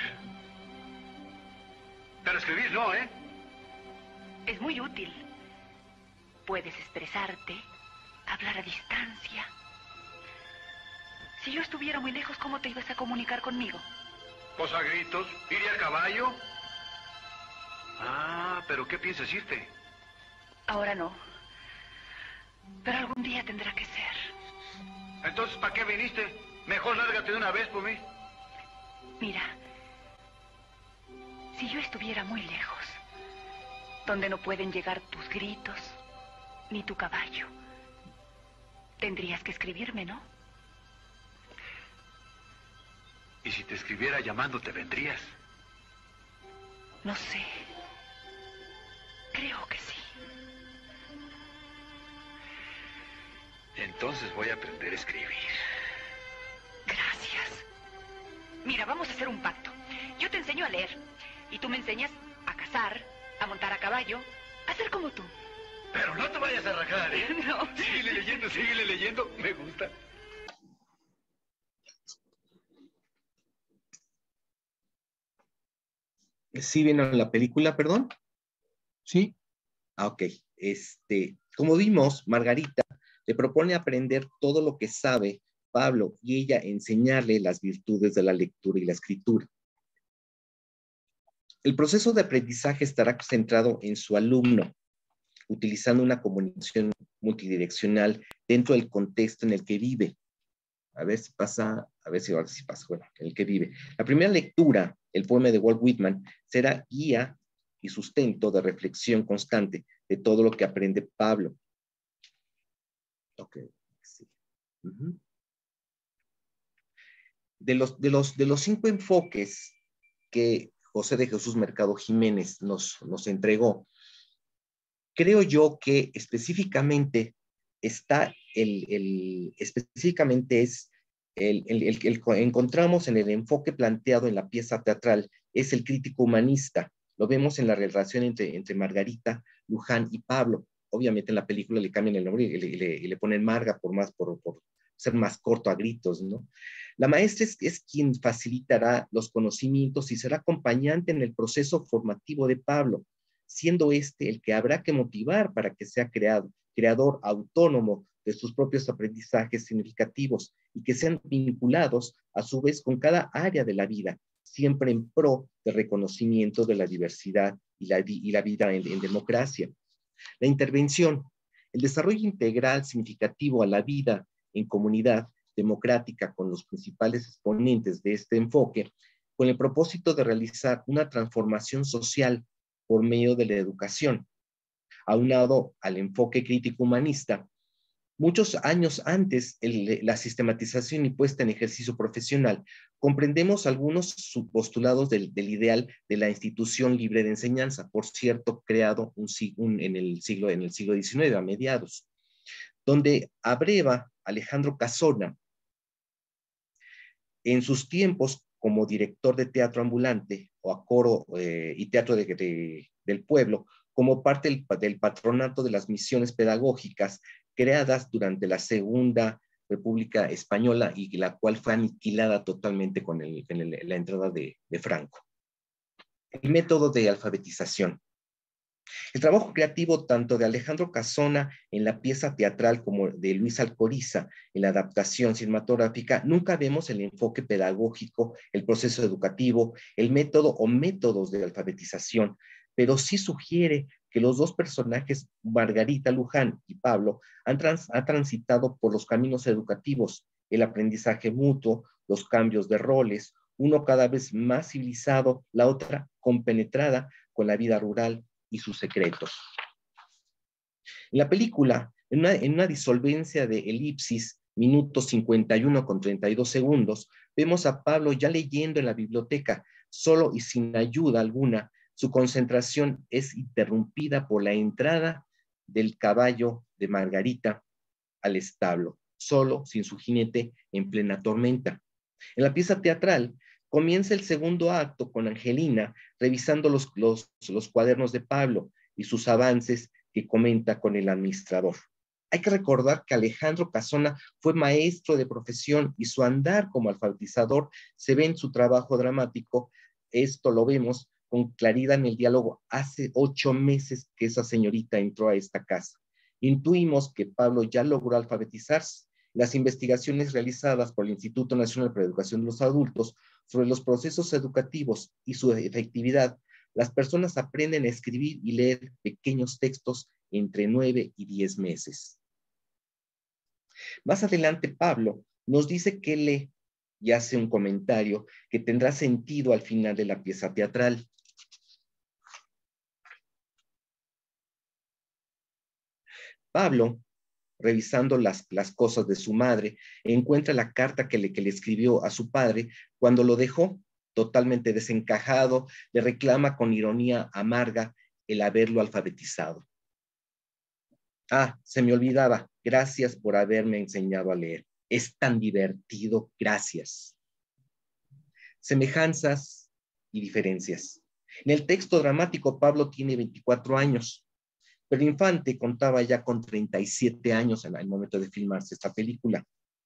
Pero escribir no, ¿eh? Es muy útil. Puedes expresarte, hablar a distancia. Si yo estuviera muy lejos, ¿cómo te ibas a comunicar conmigo? Pues a gritos, iría a caballo. Ah, pero ¿qué piensas irte? Ahora no. Pero algún día tendrá que ser. Entonces, ¿para qué viniste? Mejor lárgate de una vez por mí. Mira, si yo estuviera muy lejos, donde no pueden llegar tus gritos, ni tu caballo, tendrías que escribirme, ¿no? ¿Y si te escribiera llamándote, vendrías? No sé. Creo que sí. Entonces voy a aprender a escribir. Gracias. Mira, vamos a hacer un pacto. Yo te enseño a leer y tú me enseñas a cazar, a montar a caballo, a ser como tú. Pero no te vayas a rajar, ¿eh? No. Síguele leyendo, síguele leyendo. Me gusta. ¿Sí vieron la película, perdón? Sí. Ah, ok. Este, como vimos, Margarita le propone aprender todo lo que sabe Pablo y ella enseñarle las virtudes de la lectura y la escritura. El proceso de aprendizaje estará centrado en su alumno, utilizando una comunicación multidireccional dentro del contexto en el que vive. A ver si pasa, a ver si ahora sí pasa, bueno, en el que vive. La primera lectura, el poema de Walt Whitman, será guía y sustento de reflexión constante de todo lo que aprende Pablo. Ok, sí. Uh-huh. De los, de, los, de los cinco enfoques que José de Jesús Mercado Jiménez nos, nos entregó, creo yo que específicamente está el, el específicamente es el, el, el, el que encontramos en el enfoque planteado en la pieza teatral, es el crítico humanista. Lo vemos en la relación entre, entre Margarita, Luján y Pablo. Obviamente en la película le cambian el nombre y le, y le, y le ponen Marga por, más, por, por ser más corto a gritos, ¿no? La maestra es, es quien facilitará los conocimientos y será acompañante en el proceso formativo de Pablo, siendo este el que habrá que motivar para que sea creado, creador autónomo de sus propios aprendizajes significativos y que sean vinculados a su vez con cada área de la vida, siempre en pro del reconocimiento de la diversidad y la, y la vida en, en democracia. La intervención, el desarrollo integral significativo a la vida en comunidad democrática con los principales exponentes de este enfoque, con el propósito de realizar una transformación social por medio de la educación. Aunado al enfoque crítico humanista, muchos años antes el, la sistematización y puesta en ejercicio profesional, comprendemos algunos subpostulados del, del ideal de la institución libre de enseñanza, por cierto, creado un, un, en, el siglo, en el siglo diecinueve, a mediados, donde abreva Alejandro Casona, en sus tiempos como director de teatro ambulante o a coro eh, y teatro de, de, del pueblo, como parte del, del patronato de las misiones pedagógicas creadas durante la Segunda República Española y la cual fue aniquilada totalmente con el, con el, la entrada de, de Franco. El método de alfabetización. El trabajo creativo tanto de Alejandro Casona en la pieza teatral como de Luis Alcoriza en la adaptación cinematográfica, nunca vemos el enfoque pedagógico, el proceso educativo, el método o métodos de alfabetización, pero sí sugiere que los dos personajes, Margarita Luján y Pablo, han, trans, han transitado por los caminos educativos, el aprendizaje mutuo, los cambios de roles, uno cada vez más civilizado, la otra compenetrada con la vida rural y sus secretos. En la película, en una, en una disolvencia de elipsis, minutos cincuenta y uno con treinta y dos segundos, vemos a Pablo ya leyendo en la biblioteca, solo y sin ayuda alguna. Su concentración es interrumpida por la entrada del caballo de Margarita al establo, solo, sin su jinete, en plena tormenta. En la pieza teatral comienza el segundo acto con Angelina revisando los, los, los cuadernos de Pablo y sus avances que comenta con el administrador. Hay que recordar que Alejandro Casona fue maestro de profesión y su andar como alfabetizador se ve en su trabajo dramático. Esto lo vemos con claridad en el diálogo hace ocho meses que esa señorita entró a esta casa. Intuimos que Pablo ya logró alfabetizarse. Las investigaciones realizadas por el Instituto Nacional para la Educación de los Adultos sobre los procesos educativos y su efectividad, las personas aprenden a escribir y leer pequeños textos entre nueve y diez meses. Más adelante, Pablo nos dice que lee y hace un comentario que tendrá sentido al final de la pieza teatral. Pablo, revisando las, las cosas de su madre, encuentra la carta que le, que le escribió a su padre cuando lo dejó totalmente desencajado, le reclama con ironía amarga el haberlo alfabetizado. Ah, se me olvidaba, gracias por haberme enseñado a leer. Es tan divertido, gracias. Semejanzas y diferencias. En el texto dramático, Pablo tiene veinticuatro años, pero Infante contaba ya con treinta y siete años en el momento de filmarse esta película.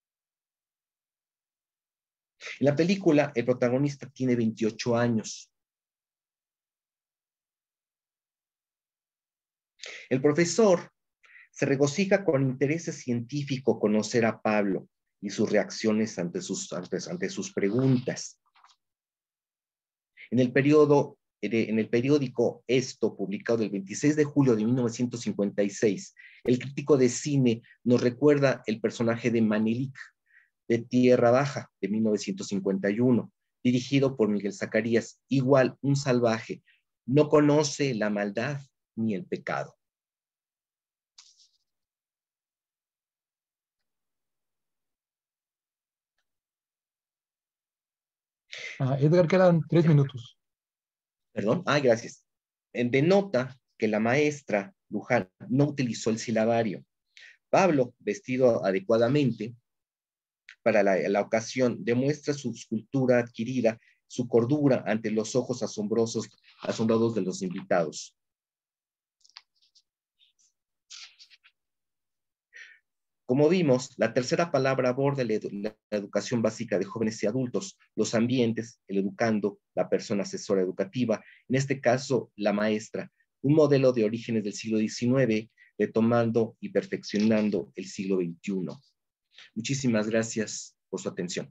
En la película, el protagonista tiene veintiocho años. El profesor se regocija con interés científico conocer a Pablo y sus reacciones ante sus, ante, ante sus preguntas. En el, periodo, en el periódico Esto, publicado el veintiséis de julio de mil novecientos cincuenta y seis, el crítico de cine nos recuerda el personaje de Manelik, de Tierra Baja, de mil novecientos cincuenta y uno, dirigido por Miguel Zacarías, igual un salvaje, no conoce la maldad ni el pecado. Ah, Edgar, quedan tres minutos. Perdón, ah, gracias. Denota que la maestra Luján no utilizó el silabario. Pablo, vestido adecuadamente para la, la ocasión, demuestra su cultura adquirida, su cordura ante los ojos asombrosos, asombrados de los invitados. Como vimos, la tercera palabra aborda la, edu la educación básica de jóvenes y adultos, los ambientes, el educando, la persona asesora educativa, en este caso, la maestra, un modelo de orígenes del siglo diecinueve, retomando y perfeccionando el siglo veintiuno. Muchísimas gracias por su atención.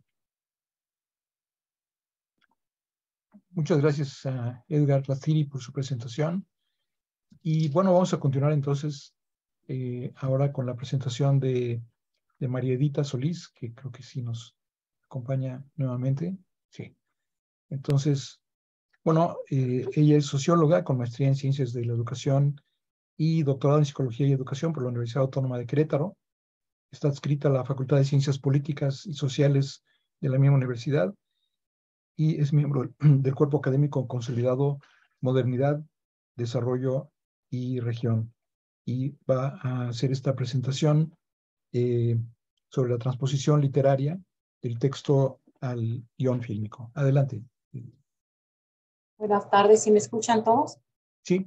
Muchas gracias a Edgar Lastiri por su presentación. Y bueno, vamos a continuar entonces eh, ahora con la presentación de, de María Edita Solís, que creo que sí nos acompaña nuevamente. Sí. Entonces, bueno, eh, ella es socióloga con maestría en Ciencias de la Educación y doctorado en Psicología y Educación por la Universidad Autónoma de Querétaro. Está adscrita a la Facultad de Ciencias Políticas y Sociales de la misma universidad y es miembro del cuerpo académico consolidado Modernidad, Desarrollo y Región. Y va a hacer esta presentación eh, sobre la transposición literaria del texto al guión fílmico. Adelante. Buenas tardes, ¿sí me escuchan todos? Sí.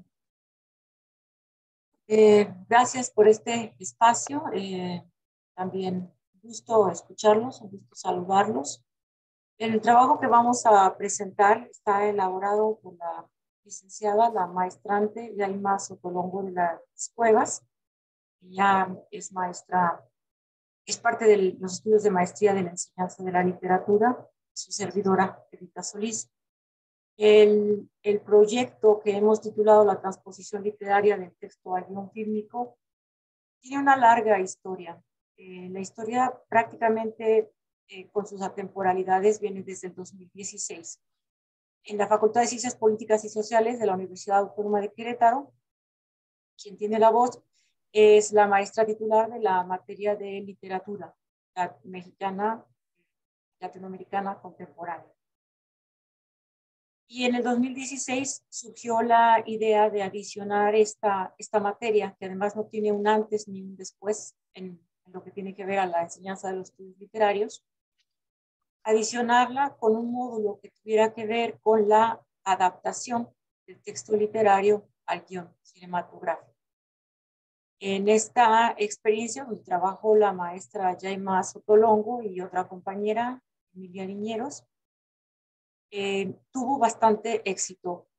Eh, gracias por este espacio. Eh, también gusto escucharlos, un gusto saludarlos. El trabajo que vamos a presentar está elaborado por la licenciada, la maestrante Yaima Sotolongo de las Cuevas. Ella es maestra, es parte de los estudios de maestría de la enseñanza de la literatura, su servidora Edita Solís. El, el proyecto que hemos titulado La transposición literaria del texto al guión fílmico tiene una larga historia. Eh, la historia prácticamente eh, con sus atemporalidades viene desde el dos mil dieciséis. En la Facultad de Ciencias Políticas y Sociales de la Universidad Autónoma de Querétaro, quien tiene la voz es la maestra titular de la materia de literatura la mexicana, latinoamericana contemporánea. Y en el dos mil dieciséis surgió la idea de adicionar esta, esta materia, que además no tiene un antes ni un después en, en lo que tiene que ver a la enseñanza de los estudios literarios, adicionarla con un módulo que tuviera que ver con la adaptación del texto literario al guión cinematográfico. En esta experiencia, donde trabajó la maestra Yaima Sotolongo y otra compañera, Emilia Liñeros, eh, tuvo bastante éxito.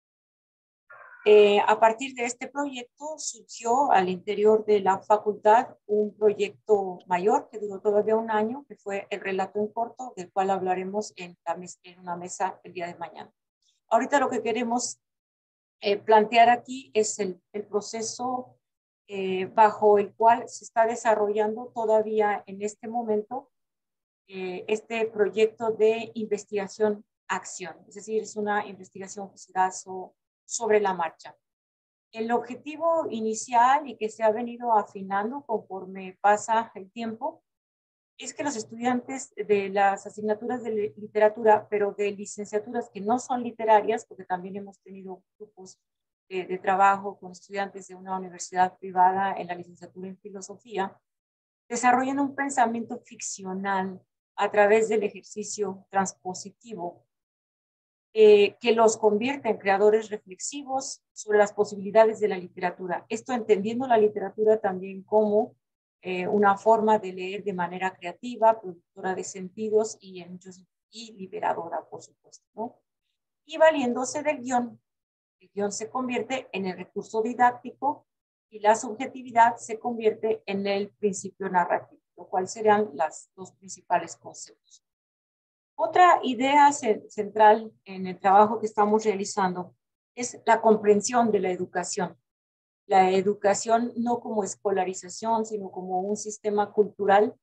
Eh, a partir de este proyecto surgió al interior de la facultad un proyecto mayor que duró todavía un año, que fue el relato en corto, del cual hablaremos en, la mes en una mesa el día de mañana. Ahorita lo que queremos eh, plantear aquí es el, el proceso eh, bajo el cual se está desarrollando todavía en este momento eh, este proyecto de investigación-acción. Es decir, es una investigación que se da so, sobre la marcha. El objetivo inicial y que se ha venido afinando conforme pasa el tiempo es que los estudiantes de las asignaturas de literatura, pero de licenciaturas que no son literarias, porque también hemos tenido grupos de, de trabajo con estudiantes de una universidad privada en la licenciatura en filosofía, desarrollen un pensamiento ficcional a través del ejercicio transpositivo, eh, que los convierte en creadores reflexivos sobre las posibilidades de la literatura. Esto entendiendo la literatura también como eh, una forma de leer de manera creativa, productora de sentidos y, en muchos, y liberadora, por supuesto, ¿no? Y valiéndose del guión. El guión se convierte en el recurso didáctico y la subjetividad se convierte en el principio narrativo, lo cual serían los dos principales conceptos. Otra idea central en el trabajo que estamos realizando es la comprensión de la educación. La educación no como escolarización, sino como un sistema cultural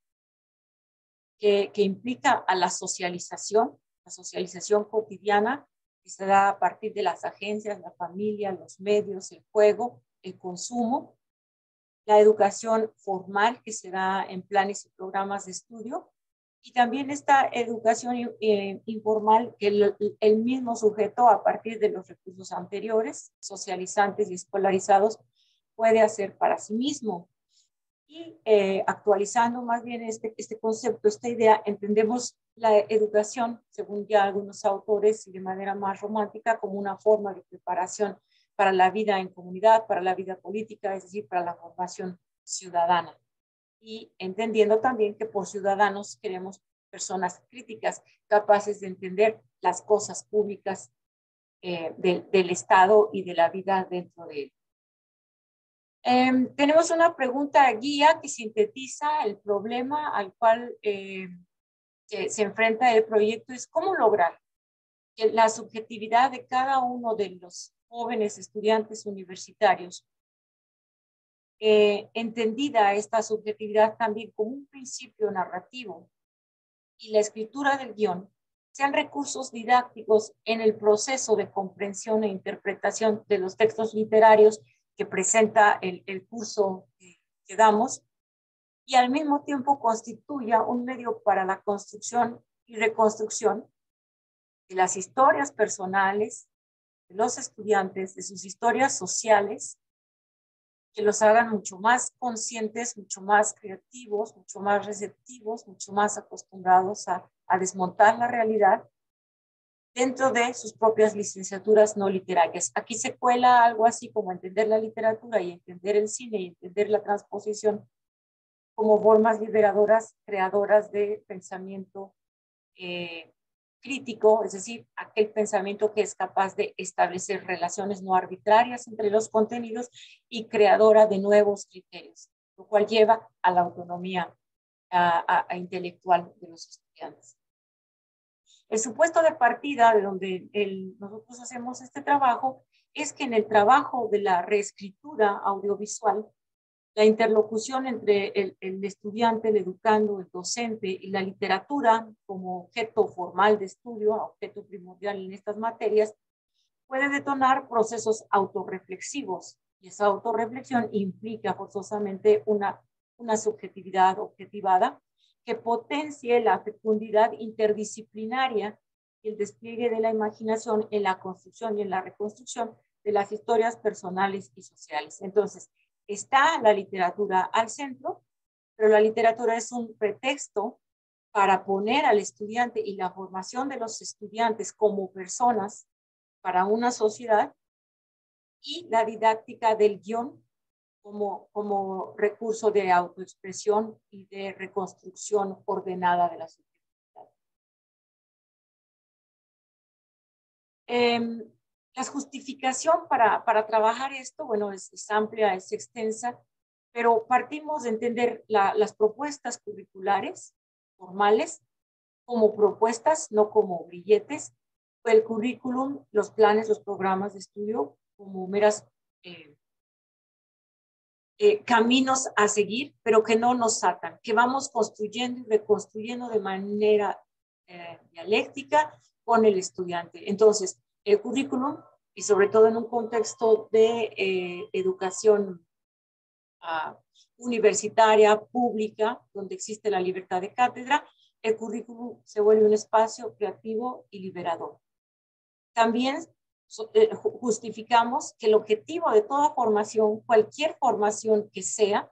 que, que implica a la socialización, la socialización cotidiana, que se da a partir de las agencias, la familia, los medios, el juego, el consumo. La educación formal que se da en planes y programas de estudio, y también esta educación eh, informal que el, el mismo sujeto, a partir de los recursos anteriores, socializantes y escolarizados, puede hacer para sí mismo. Y eh, actualizando más bien este, este concepto, esta idea, entendemos la educación, según ya algunos autores y de manera más romántica, como una forma de preparación para la vida en comunidad, para la vida política, es decir, para la formación ciudadana. Y entendiendo también que por ciudadanos queremos personas críticas, capaces de entender las cosas públicas eh, de, del Estado y de la vida dentro de él. Eh, tenemos una pregunta guía que sintetiza el problema al cual eh, se, se enfrenta el proyecto, es cómo lograr que la subjetividad de cada uno de los jóvenes estudiantes universitarios, Eh, entendida esta subjetividad también como un principio narrativo y la escritura del guión, sean recursos didácticos en el proceso de comprensión e interpretación de los textos literarios que presenta el, el curso que, que damos, y al mismo tiempo constituya un medio para la construcción y reconstrucción de las historias personales de los estudiantes, de sus historias sociales, que los hagan mucho más conscientes, mucho más creativos, mucho más receptivos, mucho más acostumbrados a, a desmontar la realidad dentro de sus propias licenciaturas no literarias. Aquí se cuela algo así como entender la literatura y entender el cine y entender la transposición como formas liberadoras, creadoras de pensamiento eh, crítico, es decir, aquel pensamiento que es capaz de establecer relaciones no arbitrarias entre los contenidos y creadora de nuevos criterios, lo cual lleva a la autonomía a, a, a intelectual de los estudiantes. El supuesto de partida de donde el, nosotros hacemos este trabajo es que en el trabajo de la reescritura audiovisual, la interlocución entre el, el estudiante, el educando, el docente y la literatura como objeto formal de estudio, objeto primordial en estas materias, puede detonar procesos autorreflexivos. Y esa autorreflexión implica forzosamente una, una subjetividad objetivada que potencie la fecundidad interdisciplinaria y el despliegue de la imaginación en la construcción y en la reconstrucción de las historias personales y sociales. Entonces, está la literatura al centro, pero la literatura es un pretexto para poner al estudiante y la formación de los estudiantes como personas para una sociedad, y la didáctica del guión como, como recurso de autoexpresión y de reconstrucción ordenada de la sociedad. Eh, la justificación para, para trabajar esto, bueno, es, es amplia, es extensa, pero partimos de entender la, las propuestas curriculares formales como propuestas, no como grilletes, el currículum, los planes, los programas de estudio como meras eh, eh, caminos a seguir, pero que no nos atan, que vamos construyendo y reconstruyendo de manera eh, dialéctica con el estudiante. Entonces, el currículum, y sobre todo en un contexto de eh, educación uh, universitaria, pública, donde existe la libertad de cátedra, el currículum se vuelve un espacio creativo y liberador. También eh, justificamos que el objetivo de toda formación, cualquier formación que sea,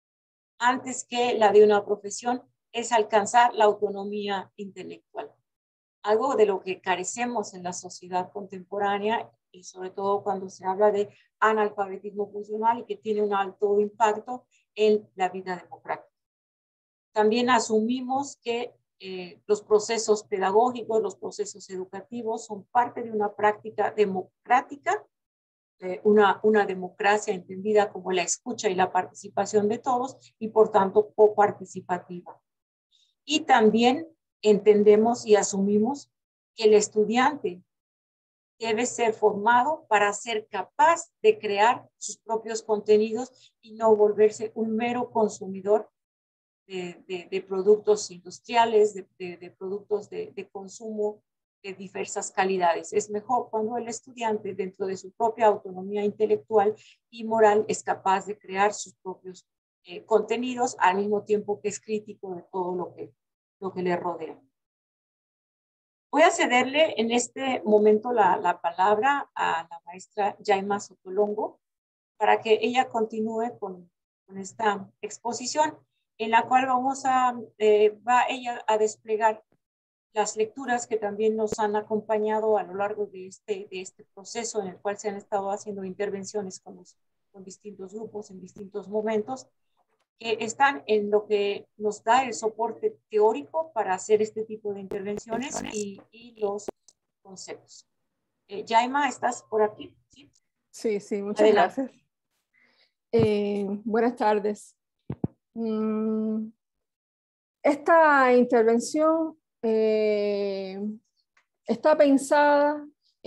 antes que la de una profesión, es alcanzar la autonomía intelectual. Algo de lo que carecemos en la sociedad contemporánea, y sobre todo cuando se habla de analfabetismo funcional y que tiene un alto impacto en la vida democrática. También asumimos que eh, los procesos pedagógicos, los procesos educativos son parte de una práctica democrática, eh, una, una democracia entendida como la escucha y la participación de todos y por tanto coparticipativa. Y también entendemos y asumimos que el estudiante debe ser formado para ser capaz de crear sus propios contenidos y no volverse un mero consumidor de, de, de productos industriales, de, de, de productos de, de consumo de diversas calidades. Es mejor cuando el estudiante, dentro de su propia autonomía intelectual y moral, es capaz de crear sus propios eh, contenidos al mismo tiempo que es crítico de todo lo que, lo que le rodea. Voy a cederle en este momento la, la palabra a la maestra Yaima Sotolongo para que ella continúe con, con esta exposición en la cual vamos a, eh, va ella a desplegar las lecturas que también nos han acompañado a lo largo de este, de este proceso en el cual se han estado haciendo intervenciones con, los, con distintos grupos en distintos momentos, que están en lo que nos da el soporte teórico para hacer este tipo de intervenciones y, y los conceptos. Eh, Yaima, ¿estás por aquí? Sí, sí, sí, muchas Adelante. gracias. Eh, buenas tardes. Mm, esta intervención eh, está pensada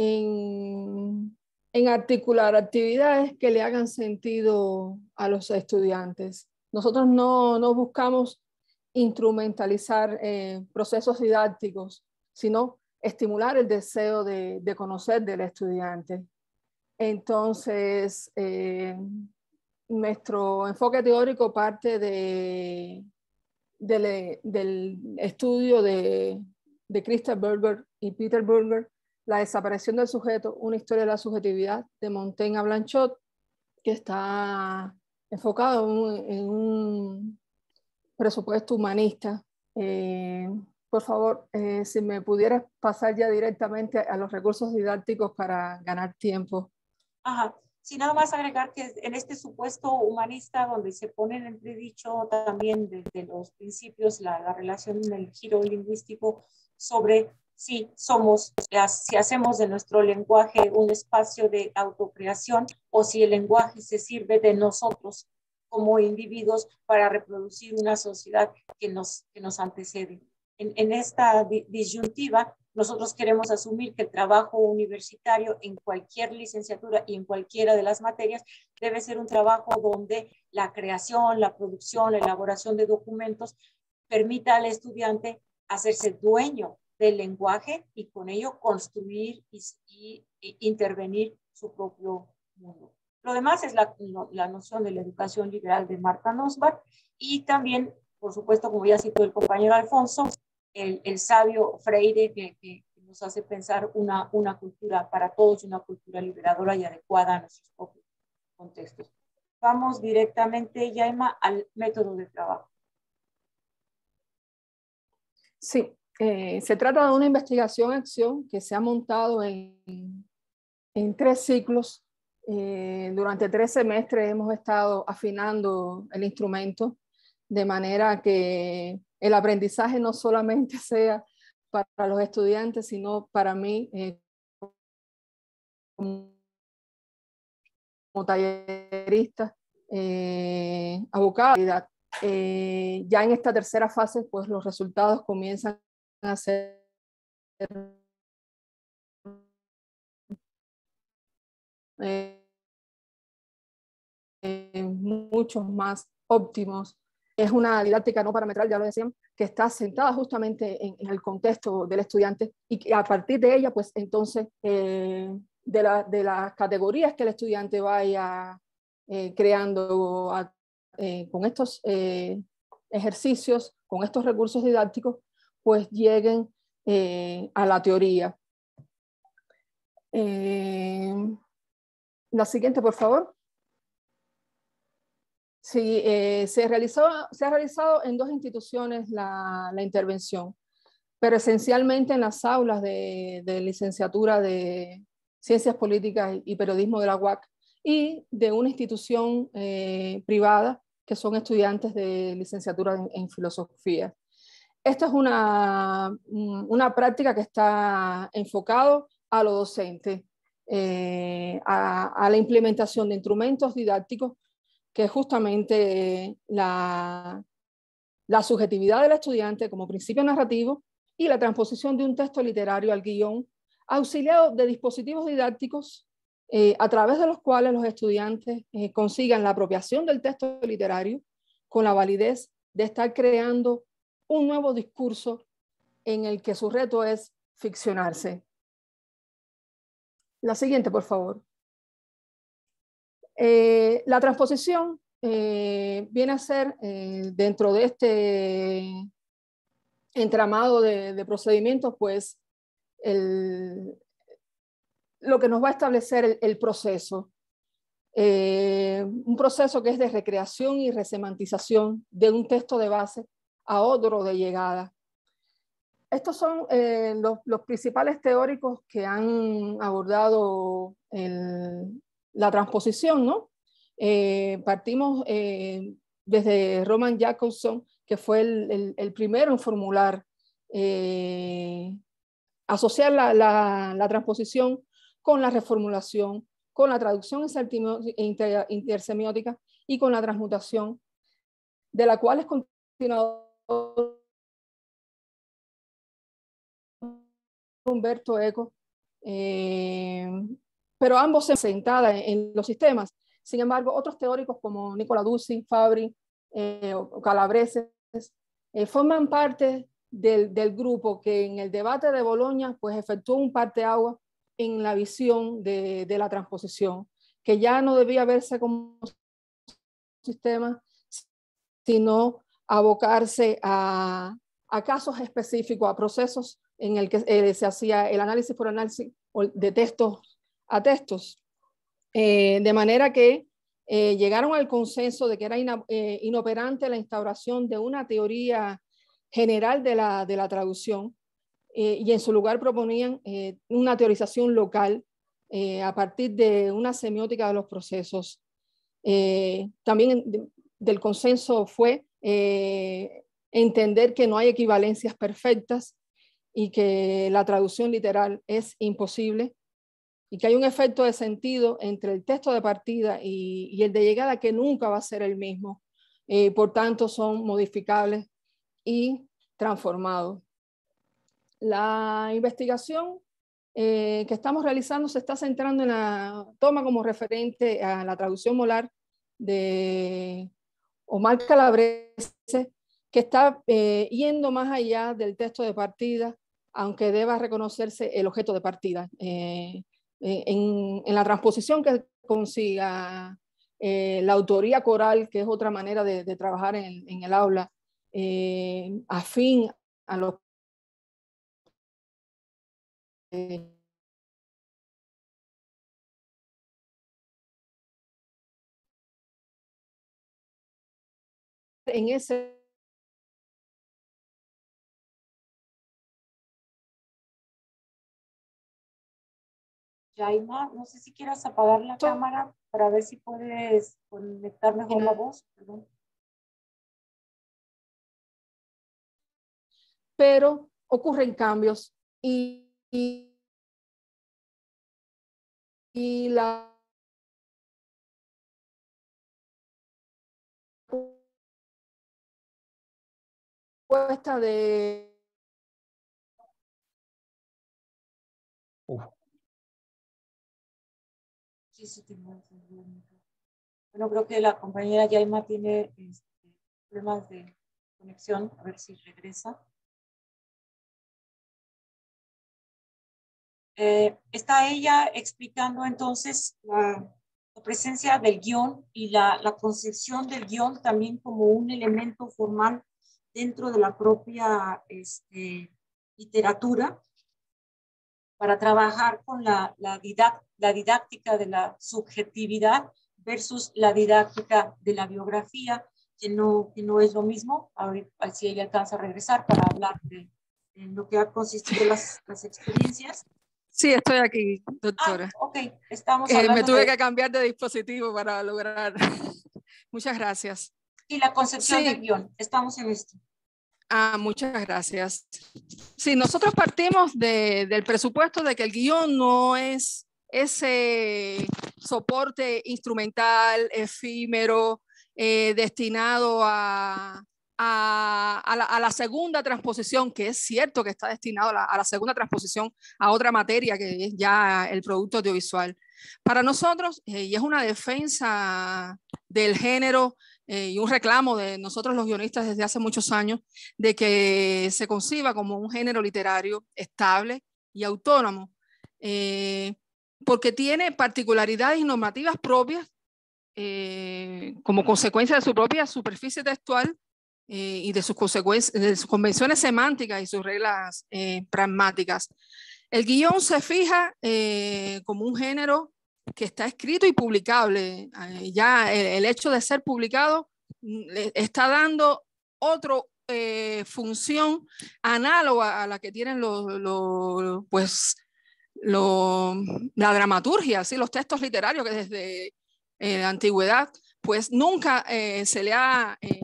en, en articular actividades que le hagan sentido a los estudiantes. Nosotros no, no buscamos instrumentalizar eh, procesos didácticos, sino estimular el deseo de, de conocer del estudiante. Entonces, eh, nuestro enfoque teórico parte de, de, del estudio de, de Christa Berger y Peter Berger, La desaparición del sujeto, una historia de la subjetividad, de Montaigne a Blanchot, que está enfocado en un, en un presupuesto humanista. Eh, por favor, eh, si me pudieras pasar ya directamente a los recursos didácticos para ganar tiempo. Ajá. Sí, nada más agregar que en este supuesto humanista, donde se pone en entredicho también desde los principios la, la relación del giro lingüístico sobre si somos, si hacemos de nuestro lenguaje un espacio de autocreación o si el lenguaje se sirve de nosotros como individuos para reproducir una sociedad que nos, que nos antecede. En, en esta disyuntiva, nosotros queremos asumir que el trabajo universitario en cualquier licenciatura y en cualquiera de las materias debe ser un trabajo donde la creación, la producción, la elaboración de documentos permita al estudiante hacerse dueño del lenguaje y con ello construir y, y, y intervenir su propio mundo. Lo demás es la, la noción de la educación liberal de Martha Nussbaum y también, por supuesto, como ya citó el compañero Alfonso, el, el sabio Freire que, que nos hace pensar una, una cultura para todos, una cultura liberadora y adecuada a nuestros propios contextos. Vamos directamente, Yaima, al método de trabajo. Sí, eh, se trata de una investigación-acción que se ha montado en, en tres ciclos. Eh, durante tres semestres hemos estado afinando el instrumento de manera que el aprendizaje no solamente sea para los estudiantes, sino para mí eh, como tallerista, eh, abocado. Eh, ya en esta tercera fase, pues los resultados comienzan a ser eh, eh, muchos más óptimos. Es una didáctica no parametral, ya lo decían, que está sentada justamente en, en el contexto del estudiante y que a partir de ella, pues entonces, eh, de, la, de las categorías que el estudiante vaya eh, creando a, eh, con estos eh, ejercicios, con estos recursos didácticos, pues lleguen eh, a la teoría. Eh, la siguiente, por favor. Sí, eh, se, realizó, se ha realizado en dos instituciones la, la intervención, pero esencialmente en las aulas de, de licenciatura de Ciencias Políticas y Periodismo de la U A C y de una institución eh, privada que son estudiantes de licenciatura en, en Filosofía. Esta es una, una práctica que está enfocado a lo docente, eh, a, a la implementación de instrumentos didácticos que es justamente la, la subjetividad del estudiante como principio narrativo y la transposición de un texto literario al guión, auxiliado de dispositivos didácticos eh, a través de los cuales los estudiantes eh, consigan la apropiación del texto literario con la validez de estar creando un nuevo discurso en el que su reto es ficcionarse. La siguiente, por favor. Eh, la transposición eh, viene a ser eh, dentro de este entramado de, de procedimientos, pues el, lo que nos va a establecer el, el proceso. Eh, un proceso que es de recreación y resemantización de un texto de base a otro de llegada. Estos son eh, los, los principales teóricos que han abordado el, la transposición, ¿no? Eh, partimos eh, desde Roman Jakobson, que fue el, el, el primero en formular, eh, asociar la, la, la transposición con la reformulación, con la traducción inter, intersemiótica y con la transmutación, de la cual es continuado Humberto Eco, eh, pero ambos se sentada en, en los sistemas. Sin embargo, otros teóricos como Nicola Duzzi, Fabri eh, o Calabrese eh, forman parte del, del grupo que en el debate de Bolonia pues, efectuó un parteaguas en la visión de, de la transposición, que ya no debía verse como sistema, sino abocarse a, a casos específicos, a procesos en el que eh, se hacía el análisis por análisis de textos a textos, eh, de manera que eh, llegaron al consenso de que era ina, eh, inoperante la instauración de una teoría general de la, de la traducción eh, y en su lugar proponían eh, una teorización local eh, a partir de una semiótica de los procesos. Eh, también de, del consenso fue eh, entender que no hay equivalencias perfectas y que la traducción literal es imposible y que hay un efecto de sentido entre el texto de partida y, y el de llegada que nunca va a ser el mismo. Eh, por tanto, son modificables y transformados. La investigación eh, que estamos realizando se está centrando en la toma como referente a la traducción molar de Omar Calabrese, que está eh, yendo más allá del texto de partida, aunque deba reconocerse el objeto de partida. Eh, en, en la transposición que consiga eh, la autoría coral, que es otra manera de, de trabajar en, en el aula, eh, afín a los en ese Yaima, no sé si quieras apagar la cámara para ver si puedes conectar mejor la voz. Perdón. Pero ocurren cambios y, y, y la propuesta de Uf. Sí, sí, tengo. Bueno, creo que la compañera Yaima tiene este, problemas de conexión. A ver si regresa. Eh, está ella explicando entonces la, la presencia del guión y la, la concepción del guión también como un elemento formal dentro de la propia este, literatura para trabajar con la, la, didact, la didáctica de la subjetividad versus la didáctica de la biografía, que no, que no es lo mismo. Ahorita si ella alcanza a regresar para hablar de, de lo que ha consistido las, las experiencias. Sí, estoy aquí, doctora. Ah, ok, estamos eh, hablando Me tuve de... que cambiar de dispositivo para lograr. Muchas gracias. Y la concepción sí. del guión, estamos en esto. Ah, muchas gracias. Sí, nosotros partimos de, del presupuesto de que el guión no es ese soporte instrumental, efímero, eh, destinado a, a, a, la, a la segunda transposición, que es cierto que está destinado a la, a la segunda transposición a otra materia que es ya el producto audiovisual. Para nosotros, eh, y es una defensa del género, Eh, y un reclamo de nosotros los guionistas desde hace muchos años, de que se conciba como un género literario estable y autónomo, eh, porque tiene particularidades normativas propias eh, como consecuencia de su propia superficie textual eh, y de sus, consecuencias, de sus convenciones semánticas y sus reglas eh, pragmáticas. El guión se fija eh, como un género que está escrito y publicable. Eh, ya el, el hecho de ser publicado le está dando otra eh, función análoga a la que tienen los, los, pues, los, la dramaturgia, ¿sí? Los textos literarios que desde eh, la antigüedad pues nunca eh, se le ha eh,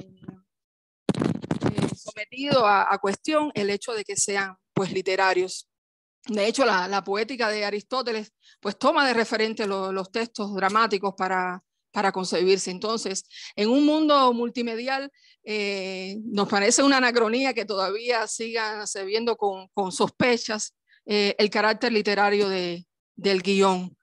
eh, sometido a, a cuestión el hecho de que sean pues literarios. De hecho, la, la poética de Aristóteles pues toma de referente lo, los textos dramáticos para, para concebirse. Entonces, en un mundo multimedial eh, nos parece una anacronía que todavía siga se viendo con, con sospechas eh, el carácter literario de, del guión.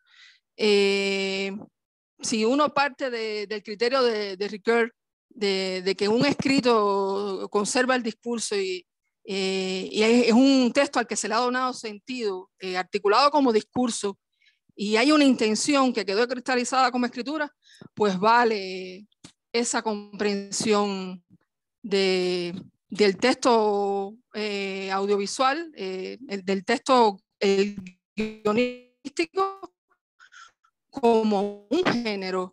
Eh, si uno parte de, del criterio de, de Ricoeur, de, de que un escrito conserva el discurso y, Eh, y es un texto al que se le ha donado sentido, eh, articulado como discurso, y hay una intención que quedó cristalizada como escritura, pues vale esa comprensión de, del texto eh, audiovisual, eh, el, del texto el guionístico como un género.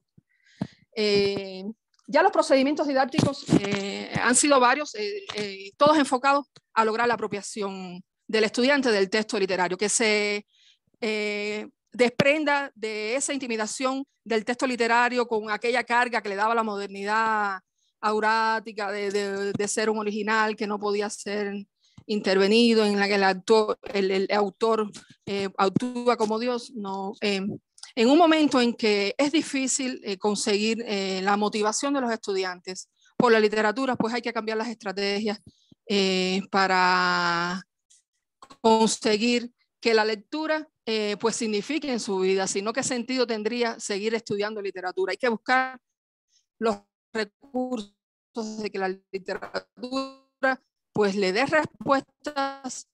Eh, Ya los procedimientos didácticos eh, han sido varios, eh, eh, todos enfocados a lograr la apropiación del estudiante del texto literario, que se eh, desprenda de esa intimidación del texto literario con aquella carga que le daba la modernidad aurática de, de, de ser un original que no podía ser intervenido, en la que el, actor, el, el autor eh, actúa como Dios. No, eh, en un momento en que es difícil eh, conseguir eh, la motivación de los estudiantes por la literatura, pues hay que cambiar las estrategias eh, para conseguir que la lectura eh, pues signifique en su vida, sino qué sentido tendría seguir estudiando literatura. Hay que buscar los recursos de que la literatura pues le dé respuestas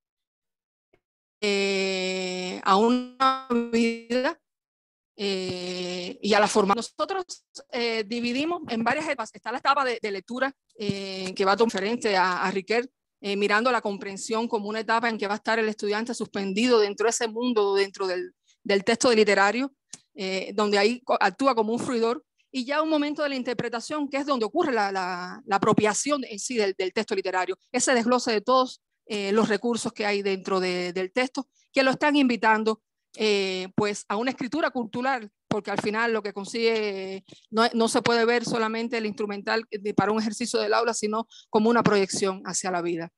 eh, a una vida Eh, y a la forma. Nosotros eh, dividimos en varias etapas. Está la etapa de, de lectura eh, que va a tomar referente a, a Ricoeur, eh, mirando la comprensión como una etapa en que va a estar el estudiante suspendido dentro de ese mundo, dentro del, del texto de literario, eh, donde ahí actúa como un fruidor, y ya un momento de la interpretación, que es donde ocurre la, la, la apropiación en sí del, del texto literario, ese desglose de todos eh, los recursos que hay dentro de, del texto, que lo están invitando eh, pues a una escritura cultural, porque al final lo que consigue no, no se puede ver solamente el instrumental para un ejercicio del aula, sino como una proyección hacia la vida.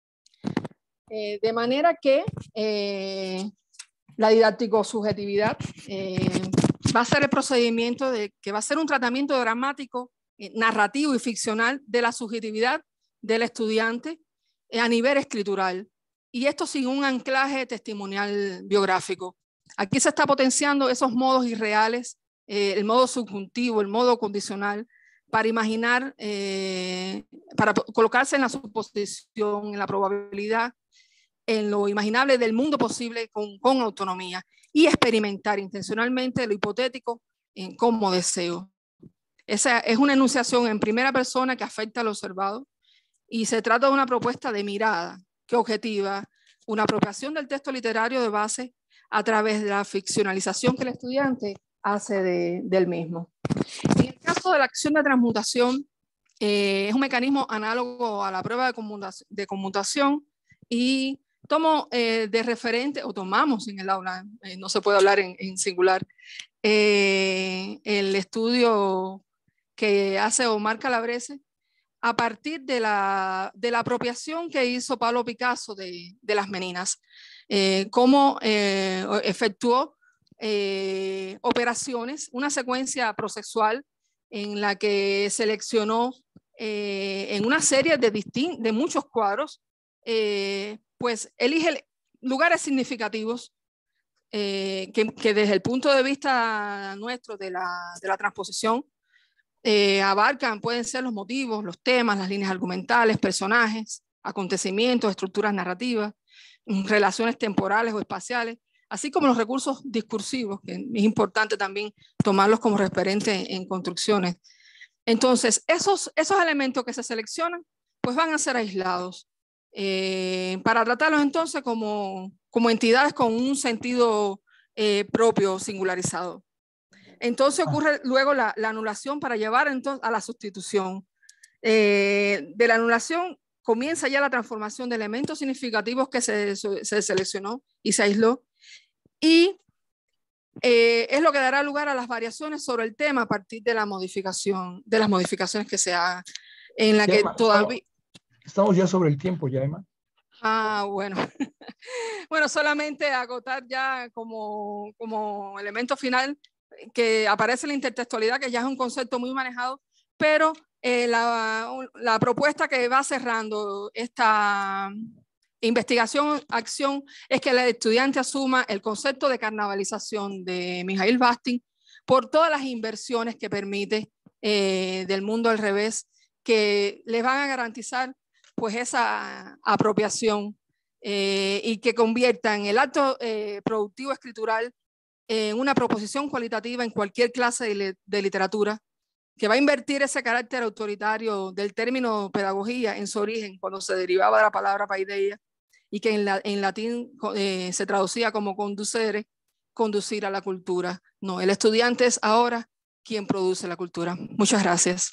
Eh, de manera que eh, la didáctico-subjetividad eh, va a ser el procedimiento de, que va a ser un tratamiento dramático, eh, narrativo y ficcional de la subjetividad del estudiante eh, a nivel escritural. Y esto sin un anclaje testimonial biográfico. Aquí se está potenciando esos modos irreales, eh, el modo subjuntivo, el modo condicional, para imaginar, eh, para colocarse en la suposición, en la probabilidad, en lo imaginable del mundo posible con, con autonomía y experimentar intencionalmente lo hipotético en, como deseo. Esa es una enunciación en primera persona que afecta al observado y se trata de una propuesta de mirada que objetiva una apropiación del texto literario de base a través de la ficcionalización que el estudiante hace de, del mismo. En el caso de la acción de transmutación, eh, es un mecanismo análogo a la prueba de conmutación, de conmutación y tomo eh, de referente, o tomamos en el aula, eh, no se puede hablar en, en singular, eh, el estudio que hace Omar Calabrese a partir de la, de la apropiación que hizo Pablo Picasso de, de las meninas, eh, cómo eh, efectuó eh, operaciones, una secuencia prosexual en la que seleccionó eh, en una serie de, distin de muchos cuadros, eh, pues elige lugares significativos eh, que, que desde el punto de vista nuestro de la, de la transposición eh, abarcan, pueden ser los motivos, los temas, las líneas argumentales, personajes, acontecimientos, estructuras narrativas, relaciones temporales o espaciales, así como los recursos discursivos, que es importante también tomarlos como referente en construcciones. Entonces, esos, esos elementos que se seleccionan, pues van a ser aislados. Eh, para tratarlos entonces como, como entidades con un sentido eh, propio, singularizado. Entonces ocurre luego la, la anulación para llevar entonces a la sustitución. Eh, de la anulación comienza ya la transformación de elementos significativos que se, se seleccionó y se aisló, y eh, es lo que dará lugar a las variaciones sobre el tema a partir de la modificación, de las modificaciones que se hagan, en la Yaima, que todavía... Estamos ya sobre el tiempo, Yaima. Ah, bueno. Bueno, solamente acotar ya como, como elemento final que aparece la intertextualidad, que ya es un concepto muy manejado, pero eh, la, la propuesta que va cerrando esta investigación, acción, es que el estudiante asuma el concepto de carnavalización de Mijaíl Bastin por todas las inversiones que permite eh, del mundo al revés, que les van a garantizar pues esa apropiación eh, y que conviertan el acto eh, productivo escritural en una proposición cualitativa en cualquier clase de, de literatura, que va a invertir ese carácter autoritario del término pedagogía en su origen, cuando se derivaba de la palabra paideia, y que en, la, en latín eh, se traducía como conducere, conducir a la cultura. No, el estudiante es ahora quien produce la cultura. Muchas gracias.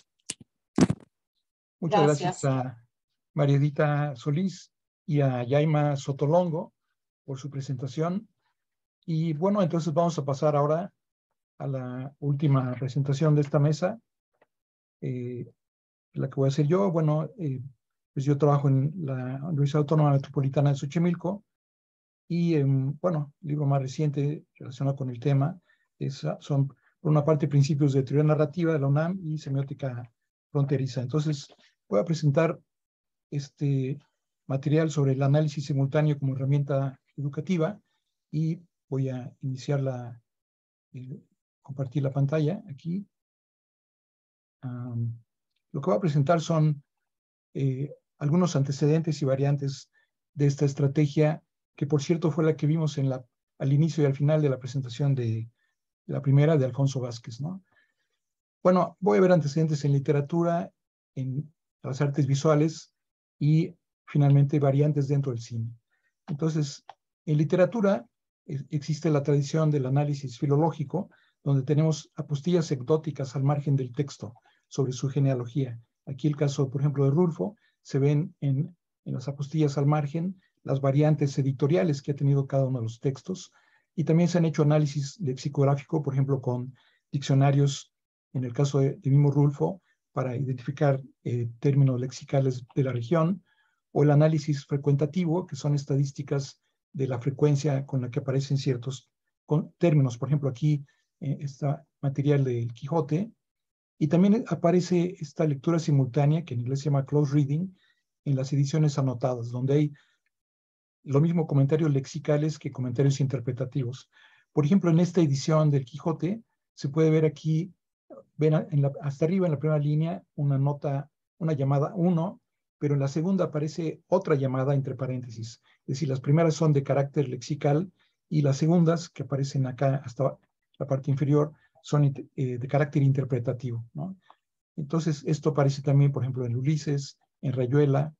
Muchas gracias, gracias a María Edita Solís y a Yaima Sotolongo por su presentación. Y bueno, entonces vamos a pasar ahora a la última presentación de esta mesa, eh, la que voy a hacer yo. Bueno, eh, pues yo trabajo en la Universidad Autónoma Metropolitana de Xochimilco y, eh, bueno, el libro más reciente relacionado con el tema es, son, por una parte, principios de teoría narrativa de la UNAM y semiótica fronteriza. Entonces, voy a presentar este material sobre el análisis simultáneo como herramienta educativa y voy a iniciar la, eh, compartir la pantalla aquí. Um, lo que voy a presentar son eh, algunos antecedentes y variantes de esta estrategia, que por cierto fue la que vimos en la, al inicio y al final de la presentación de, de la primera de Alfonso Vázquez, ¿no? Bueno, voy a ver antecedentes en literatura, en las artes visuales y finalmente variantes dentro del cine. Entonces, en literatura eh, existe la tradición del análisis filológico, donde tenemos apostillas ecdóticas al margen del texto sobre su genealogía. Aquí el caso, por ejemplo, de Rulfo, se ven en, en las apostillas al margen las variantes editoriales que ha tenido cada uno de los textos, y también se han hecho análisis lexicográfico, por ejemplo, con diccionarios, en el caso de, de mismo Rulfo, para identificar eh, términos lexicales de la región, o el análisis frecuentativo, que son estadísticas de la frecuencia con la que aparecen ciertos con, términos. Por ejemplo, aquí eh, está material del Quijote, y también aparece esta lectura simultánea, que en inglés se llama close reading, en las ediciones anotadas, donde hay lo mismo comentarios lexicales que comentarios interpretativos. Por ejemplo, en esta edición del Quijote, se puede ver aquí, ven en la, hasta arriba en la primera línea, una nota, una llamada uno, pero en la segunda aparece otra llamada entre paréntesis. Es decir, las primeras son de carácter lexical y las segundas, que aparecen acá hasta la parte inferior, son eh, de carácter interpretativo, ¿no? Entonces, esto aparece también, por ejemplo, en Ulises, en Rayuela,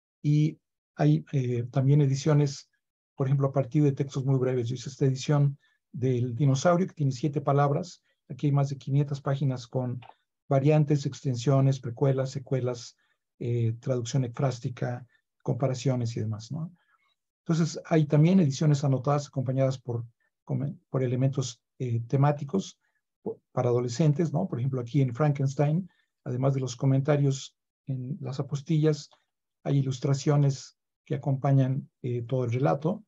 y hay eh, también ediciones, por ejemplo, a partir de textos muy breves. Yo hice esta edición del Dinosaurio, que tiene siete palabras. Aquí hay más de quinientas páginas con variantes, extensiones, precuelas, secuelas, eh, traducción ecfrástica, comparaciones y demás, ¿no? Entonces, hay también ediciones anotadas acompañadas por, por elementos eh, temáticos para adolescentes, ¿no? Por ejemplo, aquí en Frankenstein, además de los comentarios en las apostillas, hay ilustraciones que acompañan eh, todo el relato,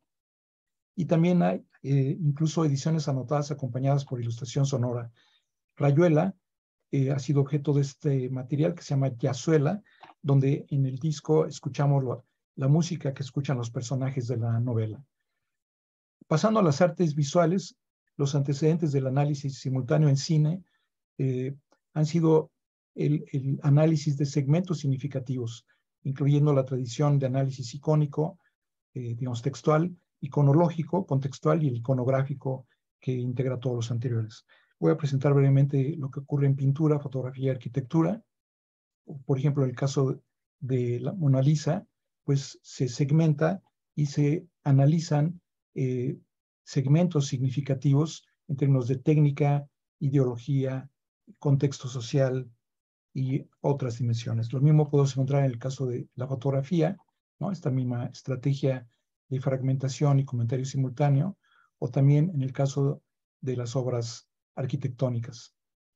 y también hay eh, incluso ediciones anotadas acompañadas por ilustración sonora. Rayuela eh, ha sido objeto de este material que se llama Yazuela, donde en el disco escuchamos lo, la música que escuchan los personajes de la novela. Pasando a las artes visuales, los antecedentes del análisis simultáneo en cine eh, han sido el, el análisis de segmentos significativos, incluyendo la tradición de análisis icónico, eh, digamos textual, iconológico, contextual y el iconográfico que integra todos los anteriores. Voy a presentar brevemente lo que ocurre en pintura, fotografía y arquitectura. Por ejemplo, en el caso de la Mona Lisa, pues se segmenta y se analizan eh, segmentos significativos en términos de técnica, ideología, contexto social y otras dimensiones. Lo mismo podemos encontrar en el caso de la fotografía, ¿no? Esta misma estrategia de fragmentación y comentario simultáneo, o también en el caso de las obras arquitectónicas.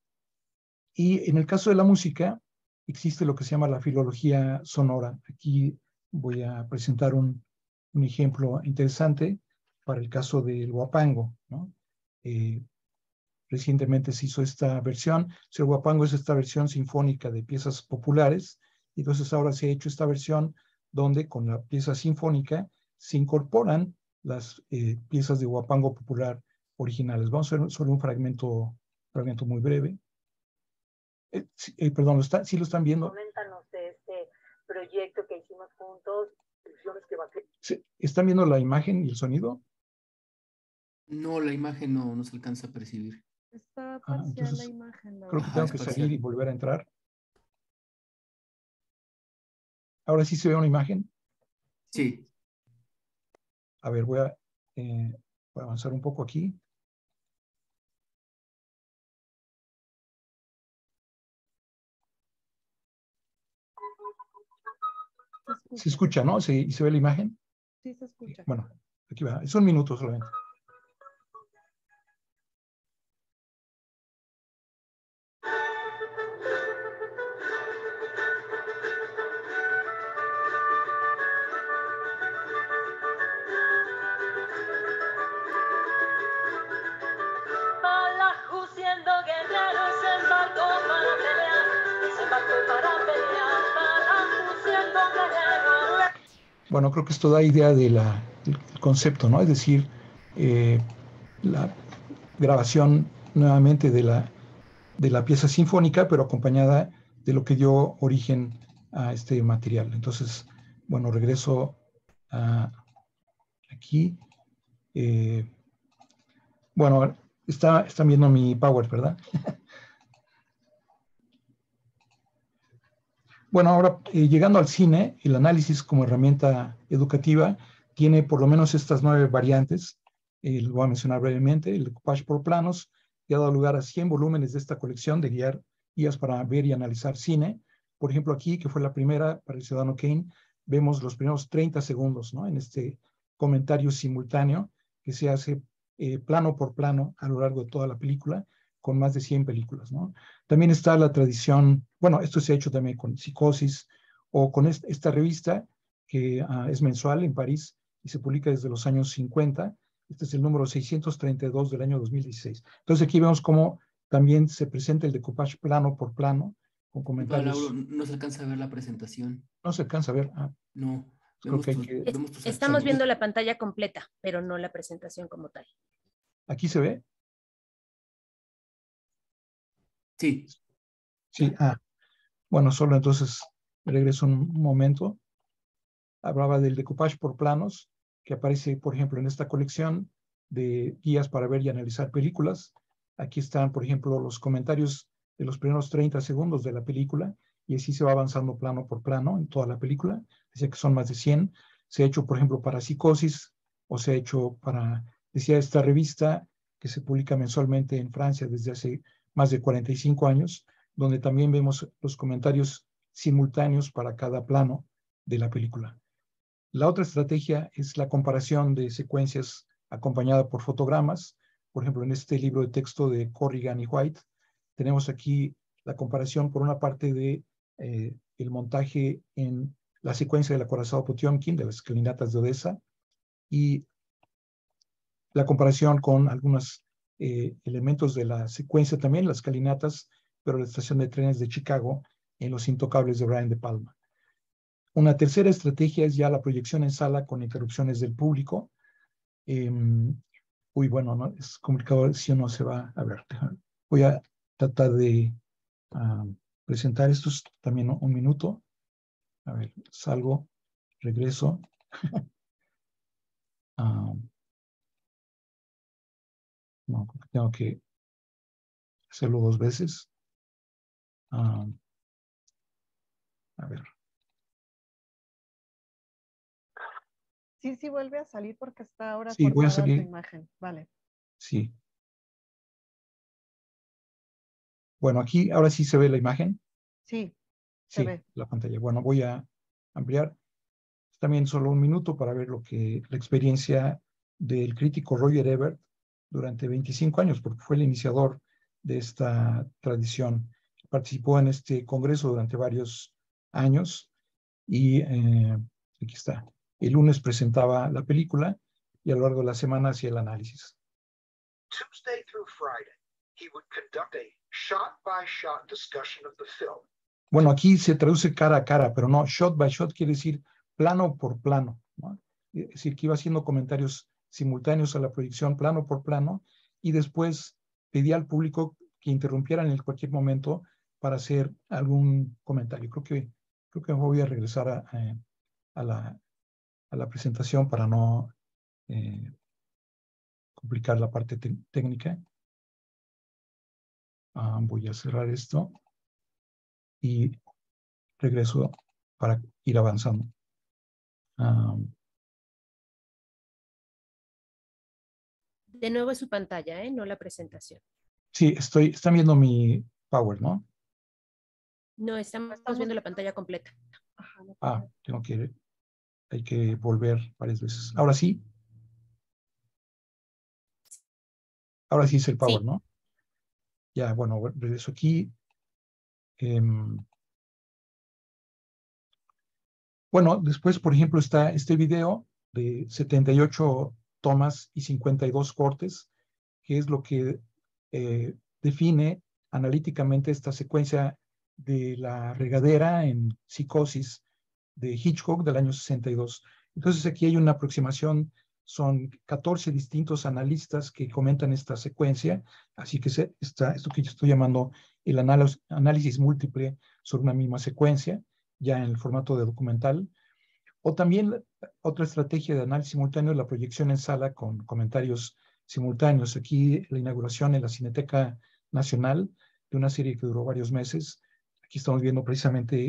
Y en el caso de la música, existe lo que se llama la filología sonora. Aquí voy a presentar un, un ejemplo interesante para el caso del huapango, ¿no? Eh, recientemente se hizo esta versión. El huapango es esta versión sinfónica de piezas populares, y entonces ahora se ha hecho esta versión donde con la pieza sinfónica se incorporan las eh, piezas de huapango popular originales. Vamos a ver solo un fragmento, fragmento muy breve. Eh, eh, perdón, ¿lo está, ¿sí lo están viendo? Coméntanos de este proyecto que hicimos juntos. ¿Sí? ¿Están viendo la imagen y el sonido? No, la imagen no, no se alcanza a percibir. Está Ah, parcial entonces, la imagen. ¿no? Creo que Ajá, tengo es que parcial. salir y volver a entrar. ¿Ahora sí se ve una imagen? Sí. A ver, voy a, eh, voy a avanzar un poco aquí. Se escucha. Se escucha, ¿no? ¿Se, ¿Y se ve la imagen? Sí, se escucha. Bueno, aquí va. Es un minuto solamente. Balahu siendo guerrero se embarcó para pelear, se embarcó para pelear, Balahu siendo guerrero. Bueno, creo que esto da idea de la, del concepto, ¿no? Es decir, eh, la grabación nuevamente de la, de la pieza sinfónica, pero acompañada de lo que dio origen a este material. Entonces, bueno, regreso a aquí. Eh, bueno, está, están viendo mi PowerPoint, ¿verdad? Bueno, ahora eh, llegando al cine, el análisis como herramienta educativa tiene por lo menos estas nueve variantes. Eh, lo voy a mencionar brevemente. El decoupage por planos, que ha dado lugar a cien volúmenes de esta colección de guiar, guías para ver y analizar cine. Por ejemplo, aquí, que fue la primera para el Ciudadano Kane, vemos los primeros treinta segundos, ¿no? En este comentario simultáneo que se hace eh, plano por plano a lo largo de toda la película, con más de cien películas, ¿no? También está la tradición, bueno, esto se ha hecho también con Psicosis o con esta, esta revista que uh, es mensual en París y se publica desde los años cincuenta. Este es el número seiscientos treinta y dos del año dos mil dieciséis. Entonces aquí vemos cómo también se presenta el decoupage plano por plano, con comentarios. Lauro, no se alcanza a ver la presentación. No se alcanza a ver. Ah, no. Vemos Vemos tu, que, es, vemos tus estamos archivos. viendo la pantalla completa, pero no la presentación como tal. ¿Aquí se ve? Sí. Sí, ah. Bueno, solo entonces regreso un momento. Hablaba del decoupage por planos, que aparece, por ejemplo, en esta colección de guías para ver y analizar películas. Aquí están, por ejemplo, los comentarios de los primeros treinta segundos de la película, y así se va avanzando plano por plano en toda la película. Decía que son más de cien. Se ha hecho, por ejemplo, para Psicosis, o se ha hecho para, decía, esta revista que se publica mensualmente en Francia desde hace más de cuarenta y cinco años, donde también vemos los comentarios simultáneos para cada plano de la película. La otra estrategia es la comparación de secuencias acompañada por fotogramas. Por ejemplo, en este libro de texto de Corrigan y White, tenemos aquí la comparación por una parte de eh, el montaje en la secuencia del acorazado Potiomkin, de las escalinatas de Odessa, y la comparación con algunos eh, elementos de la secuencia también, las escalinatas, pero la estación de trenes de Chicago en Los Intocables de Brian De Palma. Una tercera estrategia es ya la proyección en sala con interrupciones del público. Eh, uy, bueno, no, es complicado si uno se va a ver. Voy a tratar de uh, presentar esto también un minuto. A ver, salgo, regreso. uh, no, tengo que hacerlo dos veces. Uh, a ver. Sí, sí, vuelve a salir porque está ahora Sí, voy a cortada salir. tu imagen. Vale. Sí. Bueno, aquí ahora sí se ve la imagen. Sí, se sí, ve. La pantalla. Bueno, voy a ampliar también solo un minuto para ver lo que la experiencia del crítico Roger Ebert durante veinticinco años, porque fue el iniciador de esta tradición. Participó en este congreso durante varios años y eh, aquí está. El lunes presentaba la película y a lo largo de la semana hacía el análisis. Tuesday through Friday, he would conduct a shot-by-shot discussion of the film. Bueno, aquí se traduce cara a cara, pero no, shot by shot quiere decir plano por plano, ¿no? Es decir, que iba haciendo comentarios simultáneos a la proyección, plano por plano, y después pedía al público que interrumpieran en cualquier momento para hacer algún comentario. Creo que, creo que voy a regresar a, a, a, la, a la presentación para no eh, complicar la parte técnica. Ah, voy a cerrar esto y regreso para ir avanzando. Um, De nuevo es su pantalla, ¿eh? No la presentación. sí, estoy, están viendo mi Power, ¿no? No, estamos viendo la pantalla completa. Ah, tengo que, hay que volver varias veces. Ahora sí. Ahora sí es el Power, sí. ¿No? Ya, bueno, regreso aquí. Eh, bueno, después, por ejemplo, está este video de setenta y ocho tomas y cincuenta y dos cortes, que es lo que eh, define analíticamente esta secuencia de la regadera en Psicosis de Hitchcock del año sesenta y dos. Entonces aquí hay una aproximación, son catorce distintos analistas que comentan esta secuencia, así que se, está esto que yo estoy llamando el análisis, análisis múltiple sobre una misma secuencia, ya en el formato de documental. O también otra estrategia de análisis simultáneo es la proyección en sala con comentarios simultáneos. Aquí la inauguración en la Cineteca Nacional de una serie que duró varios meses. Aquí estamos viendo precisamente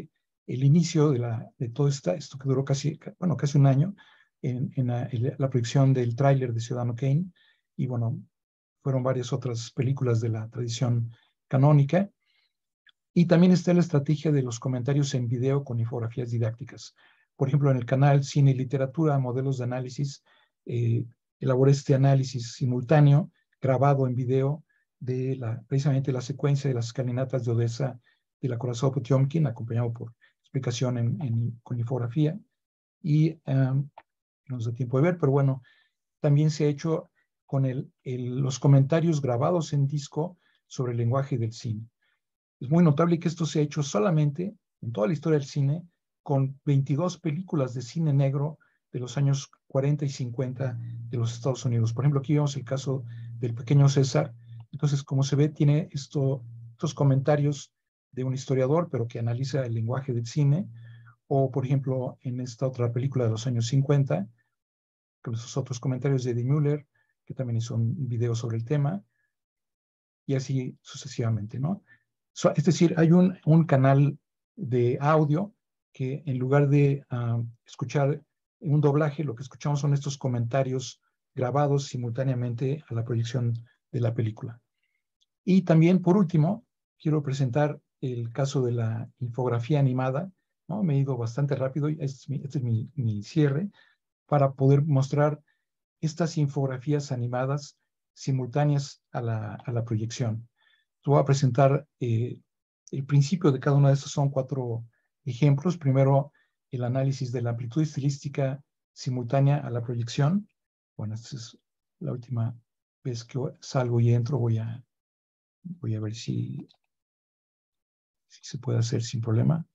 el inicio de, la, de todo esta, esto que duró casi, bueno, casi un año, en, en, la, en la proyección del tráiler de Ciudadano Kane, y bueno, fueron varias otras películas de la tradición canónica. Y también está la estrategia de los comentarios en video con infografías didácticas. Por ejemplo, en el canal Cine y Literatura, Modelos de Análisis, eh, elaboré este análisis simultáneo, grabado en video, de la, precisamente la secuencia de las escalinatas de Odessa del acorazado Potiomkin, acompañado por explicación en, en, con infografía. Y um, no nos da tiempo de ver, pero bueno, también se ha hecho con el, el, los comentarios grabados en disco sobre el lenguaje del cine. Es muy notable que esto se ha hecho solamente en toda la historia del cine con veintidós películas de cine negro de los años cuarenta y cincuenta de los Estados Unidos. Por ejemplo, aquí vemos el caso del Pequeño César. Entonces, como se ve, tiene esto, estos comentarios de un historiador, pero que analiza el lenguaje del cine. O, por ejemplo, en esta otra película de los años cincuenta, con esos otros comentarios de Eddie Muller, que también hizo un video sobre el tema, y así sucesivamente, ¿no? So, es decir, hay un, un canal de audio que en lugar de uh, escuchar un doblaje, lo que escuchamos son estos comentarios grabados simultáneamente a la proyección de la película. Y también, por último, quiero presentar el caso de la infografía animada, ¿no? Me he ido bastante rápido, este es mi, este es mi, mi cierre, para poder mostrar estas infografías animadas simultáneas a la, a la proyección. Te voy a presentar eh, el principio de cada una de estas. Son cuatro ejemplos. Primero, el análisis de la amplitud estilística simultánea a la proyección. Bueno, esta es la última vez que salgo y entro. Voy a, voy a ver si, si se puede hacer sin problema.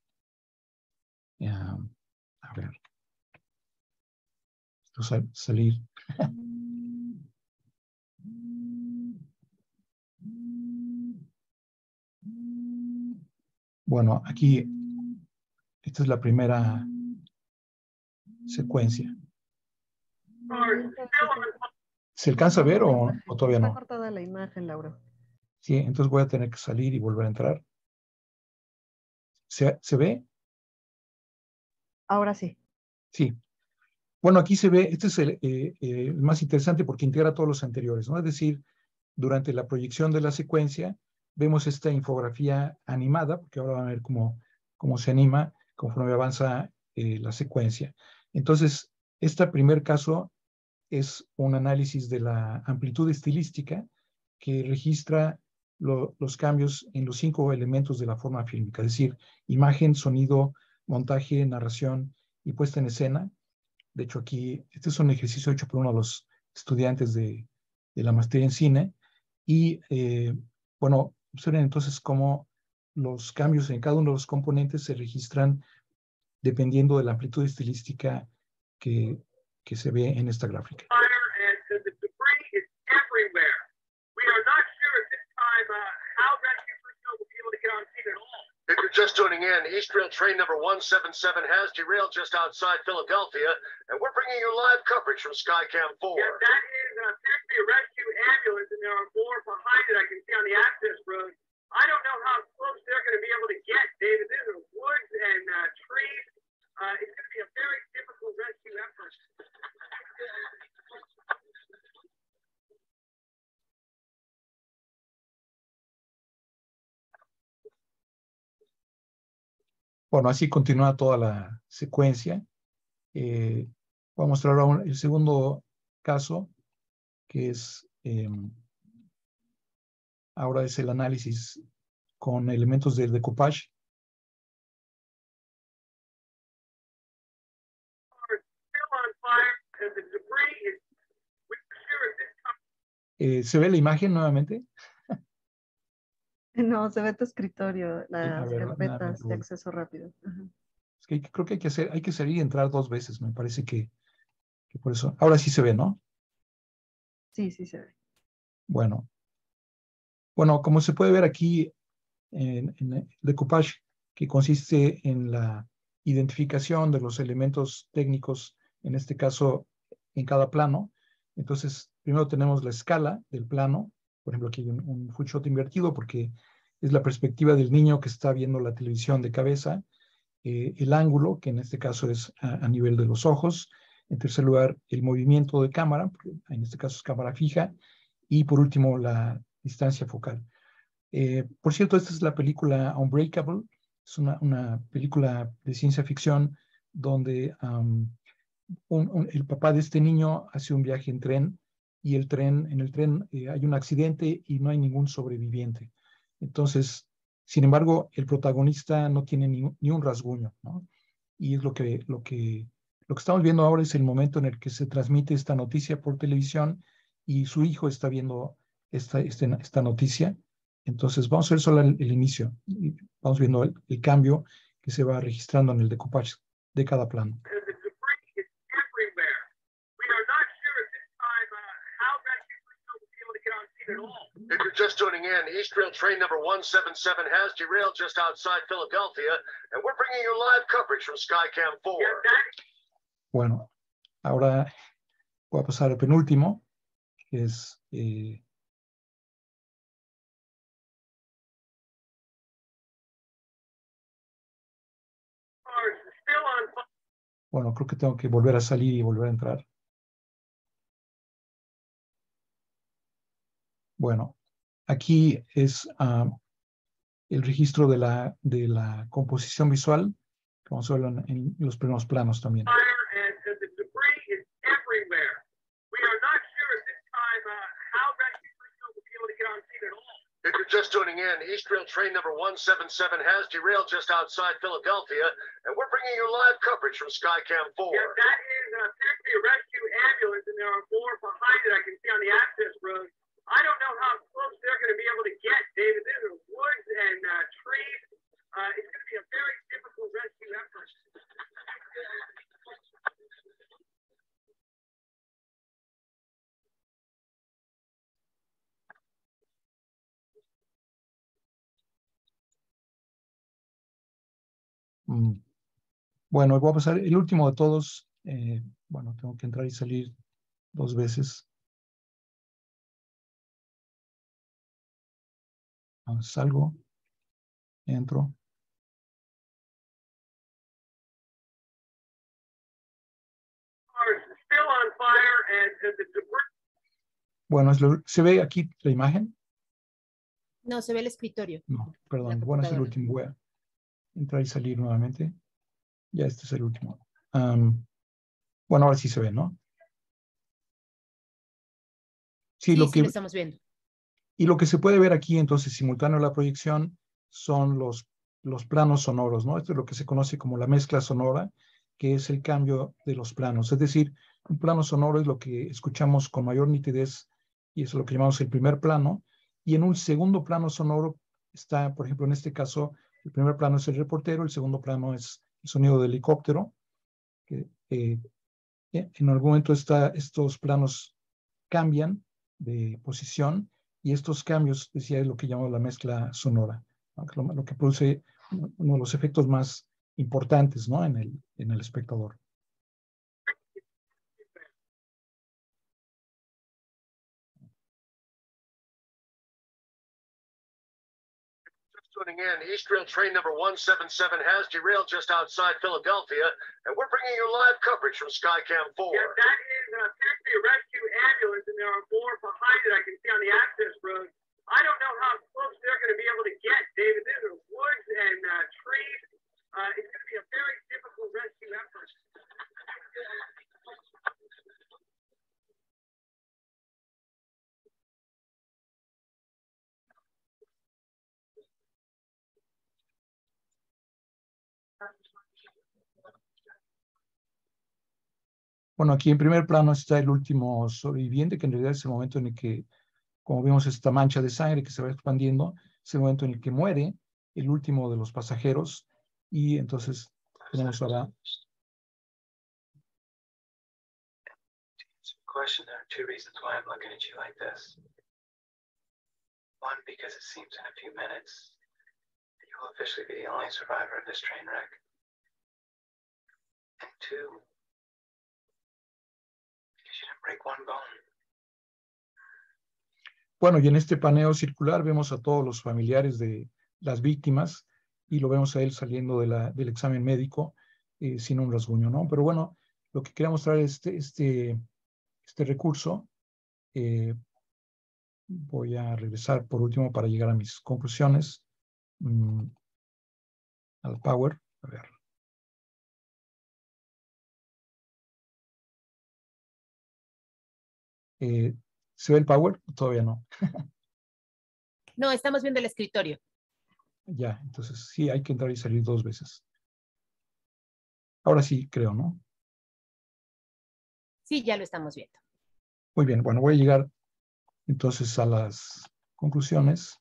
Uh, a ver. Esto sal, salir. Bueno, aquí, esta es la primera secuencia. ¿Se alcanza a ver o, o todavía no? Está cortada la imagen, Laura. Sí, entonces voy a tener que salir y volver a entrar. ¿Se, ¿se ve? Ahora sí. Sí. Bueno, aquí se ve, este es el, eh, eh, el más interesante porque integra todos los anteriores, ¿no? Es decir, durante la proyección de la secuencia, vemos esta infografía animada, porque ahora van a ver cómo, cómo se anima conforme avanza eh, la secuencia. Entonces, este primer caso es un análisis de la amplitud estilística que registra lo, los cambios en los cinco elementos de la forma fílmica, es decir, imagen, sonido, montaje, narración y puesta en escena. De hecho, aquí, este es un ejercicio hecho por uno de los estudiantes de, de la maestría en cine. Y, eh, bueno, observen entonces cómo los cambios en cada uno de los componentes se registran dependiendo de la amplitud estilística que, que se ve en esta gráfica. If you're just tuning in, East Rail train number one seven seven has derailed just outside Philadelphia, and we're bringing you live coverage from Skycam four. Yeah, that is uh, appears to be a rescue ambulance, and there are more behind it I can see on the access road. I don't know how close they're going to be able to get, David. There's are woods and uh, trees. Uh, it's going to be a very difficult rescue effort. Bueno, así continúa toda la secuencia. Eh, voy a mostrar ahora el segundo caso, que es, eh, ahora es el análisis con elementos del decoupage. Eh, ¿Se ve la imagen nuevamente? No, se ve tu escritorio, las ver, carpetas nada, de acceso rápido. Ajá. Es que creo que hay que hacer, hay que salir y entrar dos veces, me parece que, que por eso. Ahora sí se ve, ¿no? Sí, sí se ve. Bueno. Bueno, como se puede ver aquí en, en el decoupage, que consiste en la identificación de los elementos técnicos, en este caso en cada plano. Entonces, primero tenemos la escala del plano. Por ejemplo, aquí hay un, un full shot invertido porque es la perspectiva del niño que está viendo la televisión de cabeza. eh, el ángulo, que en este caso es a, a nivel de los ojos. En tercer lugar, el movimiento de cámara, porque en este caso es cámara fija. Y por último, la distancia focal. Eh, por cierto, esta es la película Unbreakable. Es una, una película de ciencia ficción donde um, un, un, el papá de este niño hace un viaje en tren y el tren, en el tren eh, hay un accidente y no hay ningún sobreviviente. Entonces, sin embargo, el protagonista no tiene ni, ni un rasguño, ¿no? Y es lo que, lo, que, lo que estamos viendo ahora es el momento en el que se transmite esta noticia por televisión y su hijo está viendo esta, esta, esta noticia. Entonces, vamos a ver solo el, el inicio. Y vamos viendo el, el cambio que se va registrando en el decoupage de cada plano. If you're just tuning in, East Rail train number one seven seven has derailed just outside Philadelphia, and we're bringing you live coverage from Skycam four. Bueno, ahora voy a pasar al penúltimo, que es... Eh, bueno, creo que tengo que volver a salir y volver a entrar. Bueno, aquí es uh, el registro de la, de la composición visual, que vamos a verlo en, en los primeros planos también. If you're just tuning in, East Rail train number one seven seven has derailed just outside Philadelphia, and we're bringing you live coverage from Skycam four. Yeah, that is uh, appears to be a rescue ambulance, and there are more behind it I can see on the access road. I don't know how close they're going to be able to get, David. There's are woods and uh, trees. Uh, it's going to be a very difficult rescue effort. Mm. Bueno, voy a pasar el último de todos. Eh, bueno, tengo que entrar y salir dos veces. Ah, salgo, entro. Bueno, es lo, ¿se ve aquí la imagen? No, se ve el escritorio. No, perdón. Bueno, es el último. Voy a entrar y salir nuevamente. Ya este es el último. Um, bueno, ahora sí se ve, ¿no? Sí, lo sí, que, lo estamos viendo. Y lo que se puede ver aquí, entonces, simultáneo a la proyección, son los, los planos sonoros, ¿no? Esto es lo que se conoce como la mezcla sonora, que es el cambio de los planos. Es decir, un plano sonoro es lo que escuchamos con mayor nitidez, y eso es lo que llamamos el primer plano. Y en un segundo plano sonoro está, por ejemplo, en este caso, el primer plano es el reportero, el segundo plano es el sonido del helicóptero. Que, eh, en algún momento está, estos planos cambian de posición, y estos cambios, decía, es lo que llamamos la mezcla sonora, ¿no? lo, lo que produce uno de los efectos más importantes, ¿no? en, el, en el espectador. Tuning in, East Rail train number one seven seven has derailed just outside Philadelphia, and we're bringing you live coverage from Skycam four. Yeah, that is uh, appears to be a rescue ambulance, and there are more behind it I can see on the access road. I don't know how close they're going to be able to get, David. There's are woods and uh, trees. Uh, it's going to be a very difficult rescue effort. Bueno, aquí en primer plano está el último sobreviviente, que en realidad es el momento en el que, como vemos esta mancha de sangre que se va expandiendo, es el momento en el que muere el último de los pasajeros, y entonces tenemos ahora... Question, there are two reasons why I'm looking at you like this. One, because it seems in a few minutes that you will officially be the only survivor of this train wreck. And two, break one bone. Bueno, y en este paneo circular vemos a todos los familiares de las víctimas, y lo vemos a él saliendo de la, del examen médico eh, sin un rasguño, ¿no? Pero bueno, lo que quería mostrar es este, este, este recurso. Eh, voy a regresar por último para llegar a mis conclusiones. Mm, al Power, a ver. Eh, ¿Se ve el Power? Todavía no. No, estamos viendo el escritorio. Ya, entonces sí, hay que entrar y salir dos veces. Ahora sí, creo, ¿no? Sí, ya lo estamos viendo. Muy bien, bueno, voy a llegar entonces a las conclusiones.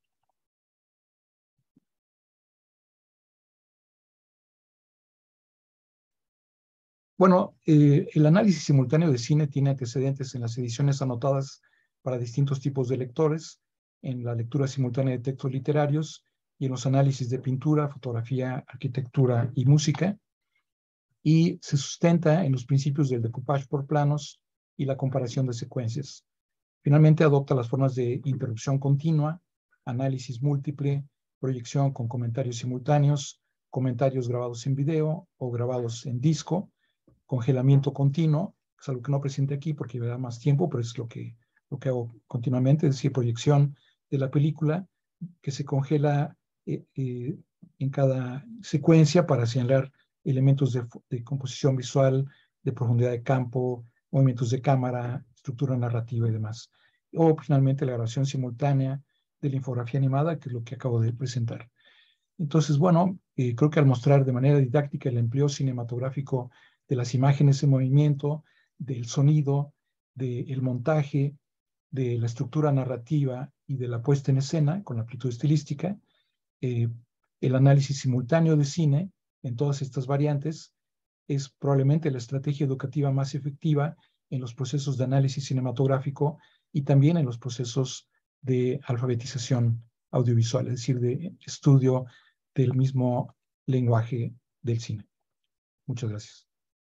Bueno, eh, el análisis simultáneo de cine tiene antecedentes en las ediciones anotadas para distintos tipos de lectores, en la lectura simultánea de textos literarios y en los análisis de pintura, fotografía, arquitectura y música, y se sustenta en los principios del decoupage por planos y la comparación de secuencias. Finalmente adopta las formas de interrupción continua, análisis múltiple, proyección con comentarios simultáneos, comentarios grabados en video o grabados en disco, congelamiento continuo, que es algo que no presente aquí porque me da más tiempo, pero es lo que, lo que hago continuamente, es decir, proyección de la película que se congela eh, eh, en cada secuencia para señalar elementos de, de composición visual, de profundidad de campo, movimientos de cámara, estructura narrativa y demás. O finalmente la grabación simultánea de la infografía animada, que es lo que acabo de presentar. Entonces, bueno, eh, creo que al mostrar de manera didáctica el empleo cinematográfico de las imágenes en movimiento, del sonido, del montaje, de la estructura narrativa y de la puesta en escena con la amplitud estilística, eh, el análisis simultáneo de cine en todas estas variantes es probablemente la estrategia educativa más efectiva en los procesos de análisis cinematográfico y también en los procesos de alfabetización audiovisual, es decir, de estudio del mismo lenguaje del cine. Muchas gracias.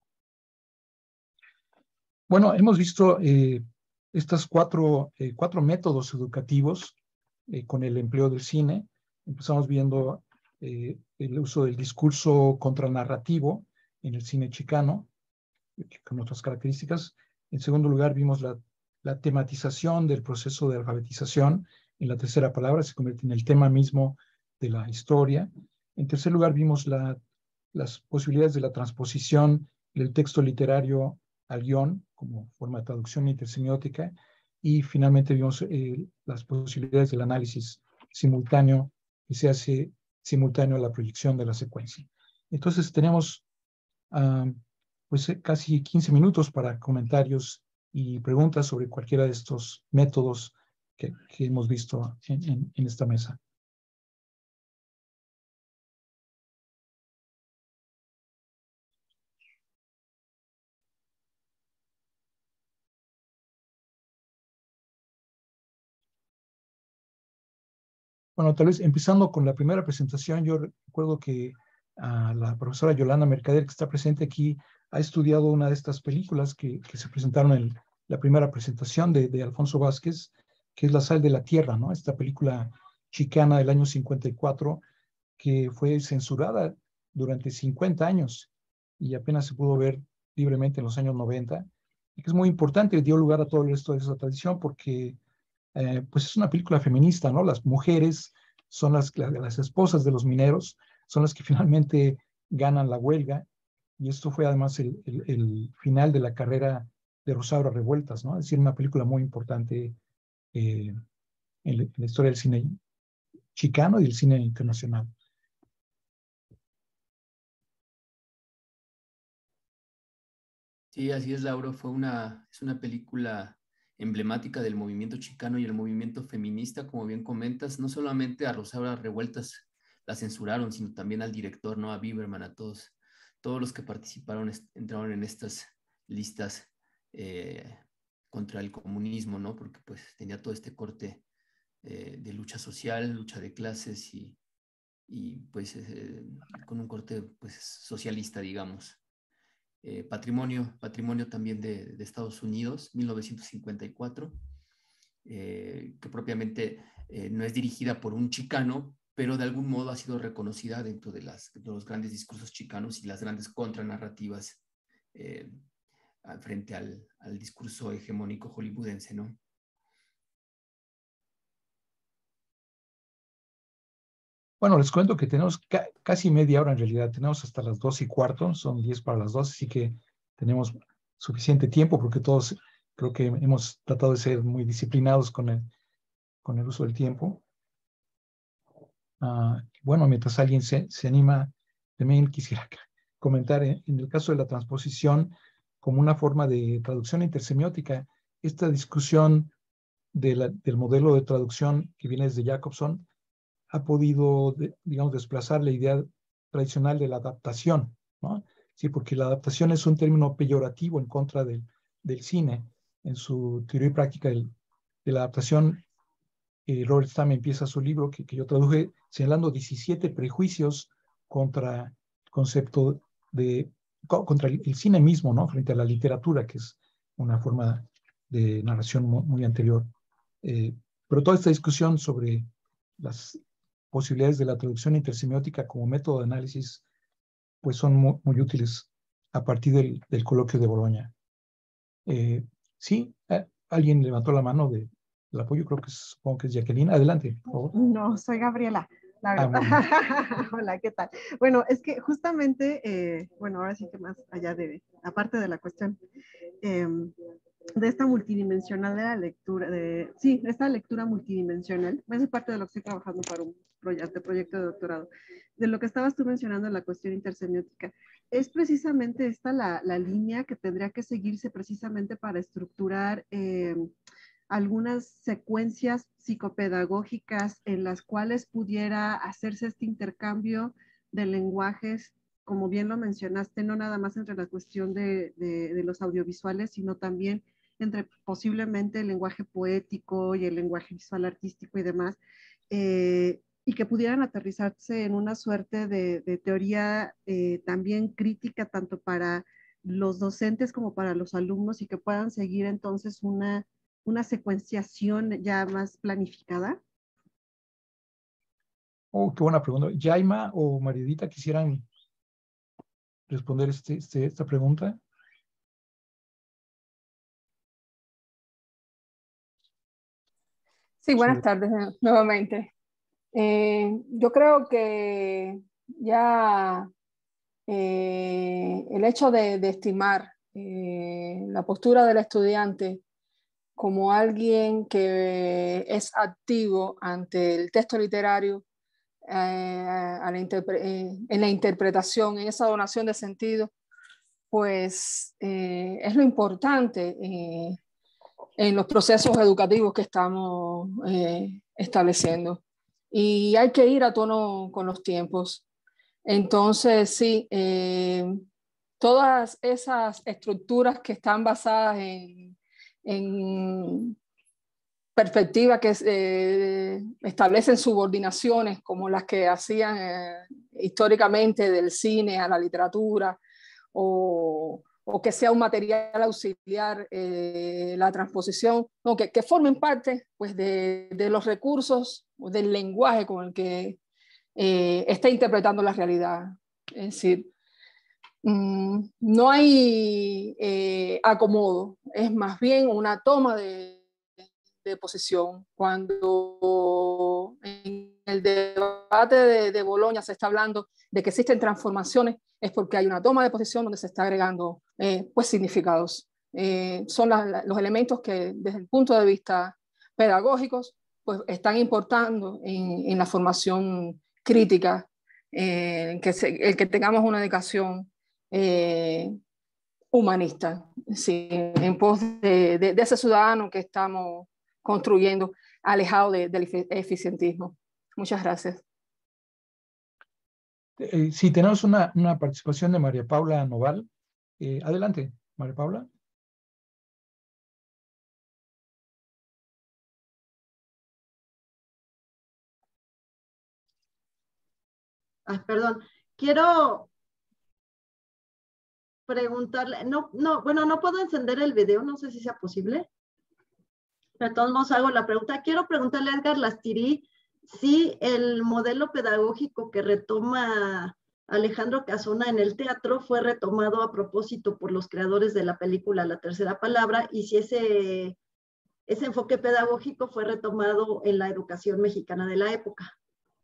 Bueno, hemos visto eh, estos cuatro, eh, cuatro métodos educativos eh, con el empleo del cine. Empezamos viendo eh, el uso del discurso contranarrativo en el cine chicano, con otras características. En segundo lugar, vimos la, la tematización del proceso de alfabetización. En la tercera palabra se convierte en el tema mismo de la historia. En tercer lugar, vimos la, las posibilidades de la transposición del texto literario al guión como forma de traducción intersemiótica. Y finalmente vimos eh, las posibilidades del análisis simultáneo que se hace simultáneo a la proyección de la secuencia. Entonces tenemos uh, pues casi quince minutos para comentarios y preguntas sobre cualquiera de estos métodos que, que hemos visto en, en, en esta mesa. Bueno, tal vez empezando con la primera presentación, yo recuerdo que uh, la profesora Yolanda Mercader, que está presente aquí, ha estudiado una de estas películas que, que se presentaron en la primera presentación de, de Alfonso Vázquez, que es La sal de la tierra, ¿no? Esta película chicana del año cincuenta y cuatro, que fue censurada durante cincuenta años y apenas se pudo ver libremente en los años noventa, y que es muy importante, dio lugar a todo el resto de esa tradición porque Eh, pues es una película feminista, ¿no? Las mujeres son las, las esposas de los mineros, son las que finalmente ganan la huelga, y esto fue además el, el, el final de la carrera de Rosaura Revueltas, ¿no? Es decir, una película muy importante eh, en, la, en la historia del cine chicano y del cine internacional. Sí, así es, Lauro. Fue una, es una película emblemática del movimiento chicano y el movimiento feminista, como bien comentas. No solamente a Rosaura Revueltas la censuraron, sino también al director, ¿no? A Biberman, a todos, todos los que participaron entraron en estas listas eh, contra el comunismo, ¿no? Porque pues tenía todo este corte eh, de lucha social, lucha de clases y, y pues eh, con un corte pues socialista, digamos. Eh, patrimonio, patrimonio también de, de Estados Unidos, mil novecientos cincuenta y cuatro, eh, que propiamente eh, no es dirigida por un chicano, pero de algún modo ha sido reconocida dentro de, las, de los grandes discursos chicanos y las grandes contranarrativas eh, frente al, al discurso hegemónico hollywoodense, ¿no? Bueno, les cuento que tenemos ca casi media hora en realidad, tenemos hasta las dos y cuarto, son diez para las dos, así que tenemos suficiente tiempo porque todos creo que hemos tratado de ser muy disciplinados con el, con el uso del tiempo. Uh, bueno, mientras alguien se, se anima, también quisiera comentar en, en el caso de la transposición como una forma de traducción intersemiótica, esta discusión de la, del modelo de traducción que viene desde Jacobson ha podido, de, digamos, desplazar la idea tradicional de la adaptación, ¿no? Sí, porque la adaptación es un término peyorativo en contra del, del cine. En su teoría y práctica del, de la adaptación, eh, Robert Stamm empieza su libro que, que yo traduje señalando diecisiete prejuicios contra el concepto de, contra el, el cine mismo, ¿no? Frente a la literatura, que es una forma de narración muy, muy anterior. Eh, pero toda esta discusión sobre las posibilidades de la traducción intersemiótica como método de análisis, pues son muy, muy útiles a partir del, del coloquio de Boloña. Eh, sí, eh, alguien levantó la mano de, del apoyo, creo que es, supongo que es Jacqueline. Adelante, por favor. No, soy Gabriela. Ah, hola, ¿qué tal? Bueno, es que justamente, eh, bueno, ahora sí que más allá de, aparte de la cuestión eh, de esta multidimensional de la lectura, de, sí, de esta lectura multidimensional, es parte de lo que estoy trabajando para un proyecto, proyecto de doctorado, de lo que estabas tú mencionando en la cuestión intersemiótica, es precisamente esta la, la línea que tendría que seguirse precisamente para estructurar eh, algunas secuencias psicopedagógicas en las cuales pudiera hacerse este intercambio de lenguajes, como bien lo mencionaste, no nada más entre la cuestión de, de, de los audiovisuales, sino también entre posiblemente el lenguaje poético y el lenguaje visual artístico y demás, eh, y que pudieran aterrizarse en una suerte de, de teoría eh, también crítica, tanto para los docentes como para los alumnos, y que puedan seguir entonces una una secuenciación ya más planificada? Oh, qué buena pregunta. Yaima o Maridita, ¿quisieran responder este, este, esta pregunta? Sí, buenas sí. tardes nuevamente. Eh, yo creo que ya eh, el hecho de, de estimar eh, la postura del estudiante como alguien que es activo ante el texto literario, eh, a la eh, en la interpretación, en esa donación de sentido, pues eh, es lo importante eh, en los procesos educativos que estamos eh, estableciendo. Y hay que ir a tono con los tiempos. Entonces, sí, eh, todas esas estructuras que están basadas en en perspectivas que eh, establecen subordinaciones como las que hacían eh, históricamente del cine a la literatura, o, o que sea un material auxiliar eh, la transposición, no, que, que formen parte pues, de, de los recursos del lenguaje con el que eh, está interpretando la realidad. Es decir, no hay eh, acomodo, es más bien una toma de, de posición. Cuando en el debate de, de Boloña se está hablando de que existen transformaciones, es porque hay una toma de posición donde se está agregando eh, pues, significados. Eh, son la, la, los elementos que desde el punto de vista pedagógicos pues, están importando en, en la formación crítica, eh, que se, el que tengamos una educación Eh, humanista, sí, en pos de, de, de ese ciudadano que estamos construyendo, alejado de, del eficientismo. Muchas gracias. Eh, sí, tenemos una, una participación de María Paula Noval. Eh, adelante, María Paula. Ay, perdón. Quiero preguntarle, no, no, bueno, no puedo encender el video, no sé si sea posible. De todos modos hago la pregunta. Quiero preguntarle a Edgar Lastiri sí, el modelo pedagógico que retoma Alejandro Casona en el teatro fue retomado a propósito por los creadores de la película La Tercera Palabra, y si ese, ese enfoque pedagógico fue retomado en la educación mexicana de la época.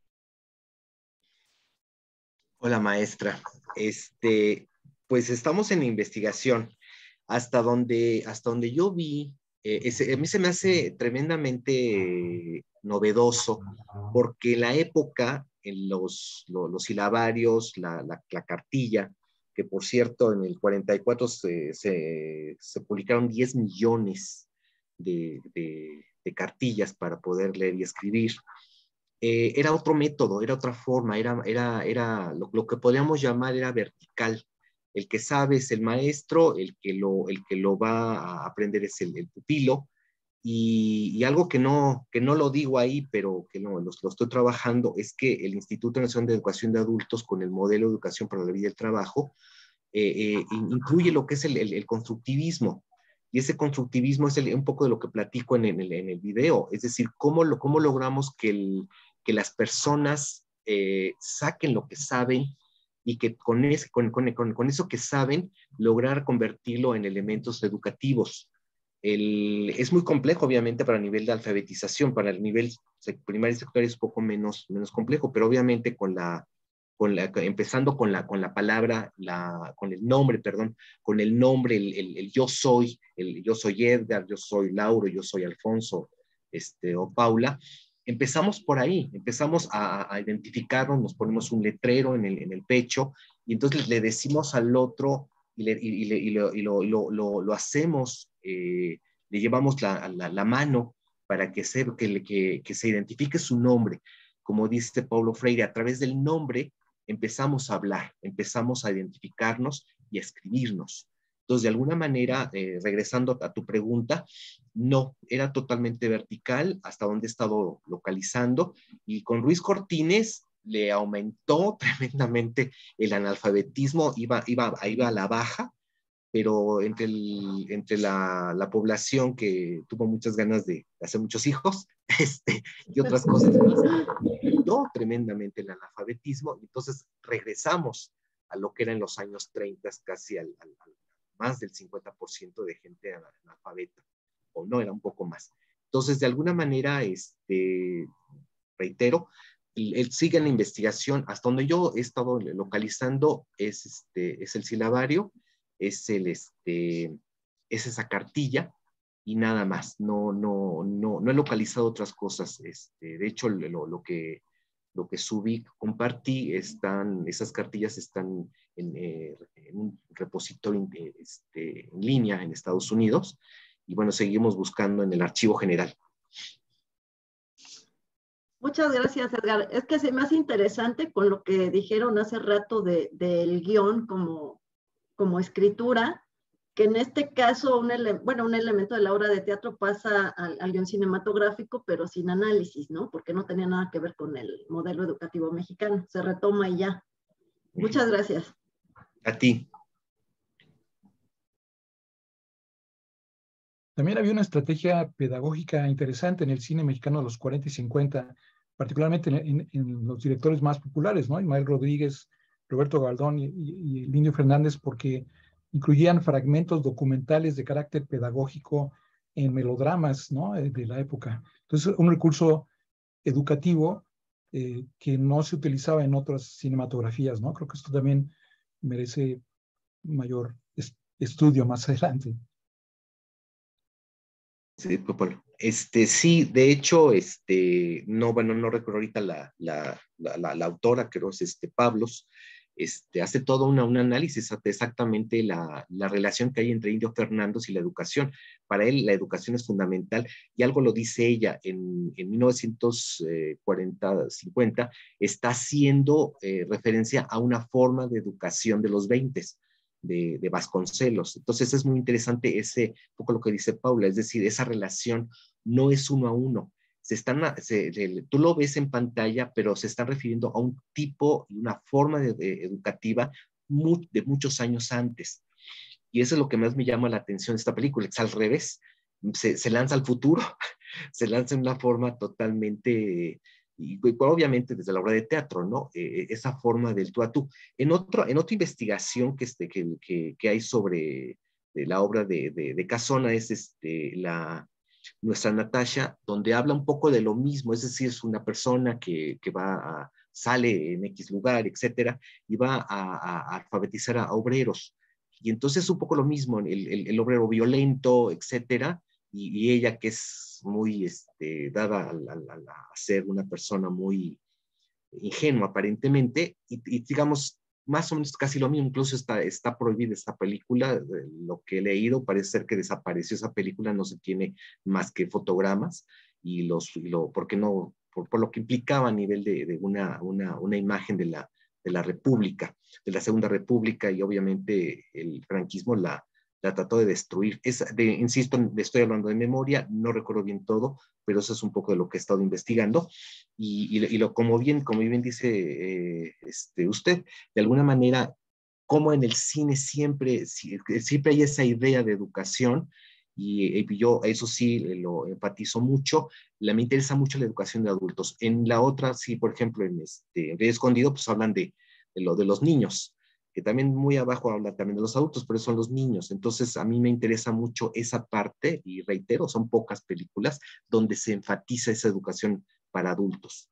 Hola, maestra. Este, pues estamos en investigación. Hasta donde, hasta donde yo vi, eh, ese, a mí se me hace tremendamente novedoso, porque en la época, en los, los, los silabarios, la, la, la cartilla, que por cierto en el cuarenta y cuatro se, se, se publicaron diez millones de, de, de cartillas para poder leer y escribir. Eh, era otro método, era otra forma, era, era, era lo, lo que podríamos llamar era vertical. El que sabe es el maestro, el que lo, el que lo va a aprender es el, el pupilo, y, y algo que no, que no lo digo ahí, pero que no, lo, lo estoy trabajando, es que el Instituto Nacional de Educación de Adultos, con el modelo de educación para la vida y el trabajo, eh, eh, incluye lo que es el, el, el constructivismo. Y ese constructivismo es el, un poco de lo que platico en, en, el, en el video, es decir, cómo, lo, cómo logramos que, el, que las personas eh, saquen lo que saben, y que con, ese, con, con, con, con eso que saben, lograr convertirlo en elementos educativos. El, es muy complejo, obviamente, para el nivel de alfabetización. Para el nivel primario y secundario es un poco menos, menos complejo, pero obviamente con la, con la, empezando con la, con la palabra, la, con el nombre, perdón, con el nombre, el, el, el yo soy, el yo soy Edgar, yo soy Lauro, yo soy Alfonso, este, o Paula. Empezamos por ahí, empezamos a, a identificarnos, nos ponemos un letrero en el, en el pecho, y entonces le decimos al otro, y, le, y, y, y, lo, y lo, lo, lo, lo hacemos, eh, le llevamos la, la, la mano para que se, que, que, que se identifique su nombre. Como dice Paulo Freire, a través del nombre empezamos a hablar, empezamos a identificarnos y a escribirnos. Entonces, de alguna manera, eh, regresando a tu pregunta, no, era totalmente vertical, hasta donde he estado localizando, y con Ruiz Cortines le aumentó tremendamente el analfabetismo, iba, iba, iba a la baja, pero entre, el, entre la, la población que tuvo muchas ganas de hacer muchos hijos, este, y otras cosas más, aumentó tremendamente el analfabetismo, y entonces regresamos a lo que era en los años treinta, casi al, al, al más del cincuenta por ciento de gente analfabeta, o no, era un poco más. Entonces, de alguna manera, este, reitero, él, él sigue en la investigación. Hasta donde yo he estado localizando es, este, es el silabario, es, el, este, es esa cartilla, y nada más. No, no, no, no he localizado otras cosas. Este, de hecho, lo, lo que... Lo que subí, compartí, están, esas cartillas están en, eh, en un repositorio este, en línea en Estados Unidos, y bueno, seguimos buscando en el archivo general. Muchas gracias, Edgar. Es que se me hace interesante con lo que dijeron hace rato de, del guión como, como escritura, que en este caso, un, ele bueno, un elemento de la obra de teatro pasa al, al guión cinematográfico, pero sin análisis, ¿no? Porque no tenía nada que ver con el modelo educativo mexicano. Se retoma y ya. Muchas gracias. A ti. También había una estrategia pedagógica interesante en el cine mexicano de los cuarenta y cincuenta, particularmente en, en, en los directores más populares, ¿no? Ismael Rodríguez, Roberto Galdón y, y, y Lindio Fernández, porque incluían fragmentos documentales de carácter pedagógico en melodramas, ¿no? De la época. Entonces, un recurso educativo eh, que no se utilizaba en otras cinematografías, ¿no? Creo que esto también merece mayor est estudio más adelante. Sí, Pablo. Este, sí, de hecho, este, no, bueno, no recuerdo ahorita la, la, la, la, la autora, creo es este, Pablos, Este, hace todo una, un análisis de exactamente la, la relación que hay entre Indio Fernández y la educación. Para él la educación es fundamental, y algo lo dice ella en, en mil novecientos cuarenta cincuenta, está haciendo eh, referencia a una forma de educación de los veintes, de, de Vasconcelos. Entonces es muy interesante ese, poco lo que dice Paula, es decir, esa relación no es uno a uno. Se están, se, se, tú lo ves en pantalla, pero se están refiriendo a un tipo y una forma de, de, educativa muy, de muchos años antes. Y eso es lo que más me llama la atención de esta película, es al revés, se, se lanza al futuro, se lanza de una forma totalmente y, y obviamente desde la obra de teatro, ¿no? Eh, esa forma del tú a tú. En, otro, en otra investigación que, este, que, que, que hay sobre la obra de, de, de Casona es este, la, nuestra Natasha, donde habla un poco de lo mismo, es decir, es una persona que, que va a, sale en X lugar, etcétera, y va a, a, a alfabetizar a obreros. Y entonces un poco lo mismo, el, el, el obrero violento, etcétera, y, y ella que es muy este, dada a, a, a ser una persona muy ingenua aparentemente, y, y digamos, más o menos casi lo mismo, incluso está, está prohibida esta película, lo que he leído, parece ser que desapareció esa película, no se tiene más que fotogramas, y los, y lo, porque no, por, por lo que implicaba a nivel de, de una, una, una imagen de la, de la República, de la Segunda República, y obviamente el franquismo la, la trató de destruir. Es, de, insisto, estoy hablando de memoria, no recuerdo bien todo, pero eso es un poco de lo que he estado investigando. Y, y, y lo, como, bien, como bien dice eh, este, usted, de alguna manera, como en el cine siempre, siempre hay esa idea de educación, y, y yo eso sí lo enfatizo mucho, la, me interesa mucho la educación de adultos. En la otra, sí, por ejemplo, en, este, en Rey Escondido, pues hablan de, de, lo, de los niños, que también muy abajo habla también de los adultos, pero son los niños. Entonces, a mí me interesa mucho esa parte, y reitero, son pocas películas donde se enfatiza esa educación para adultos.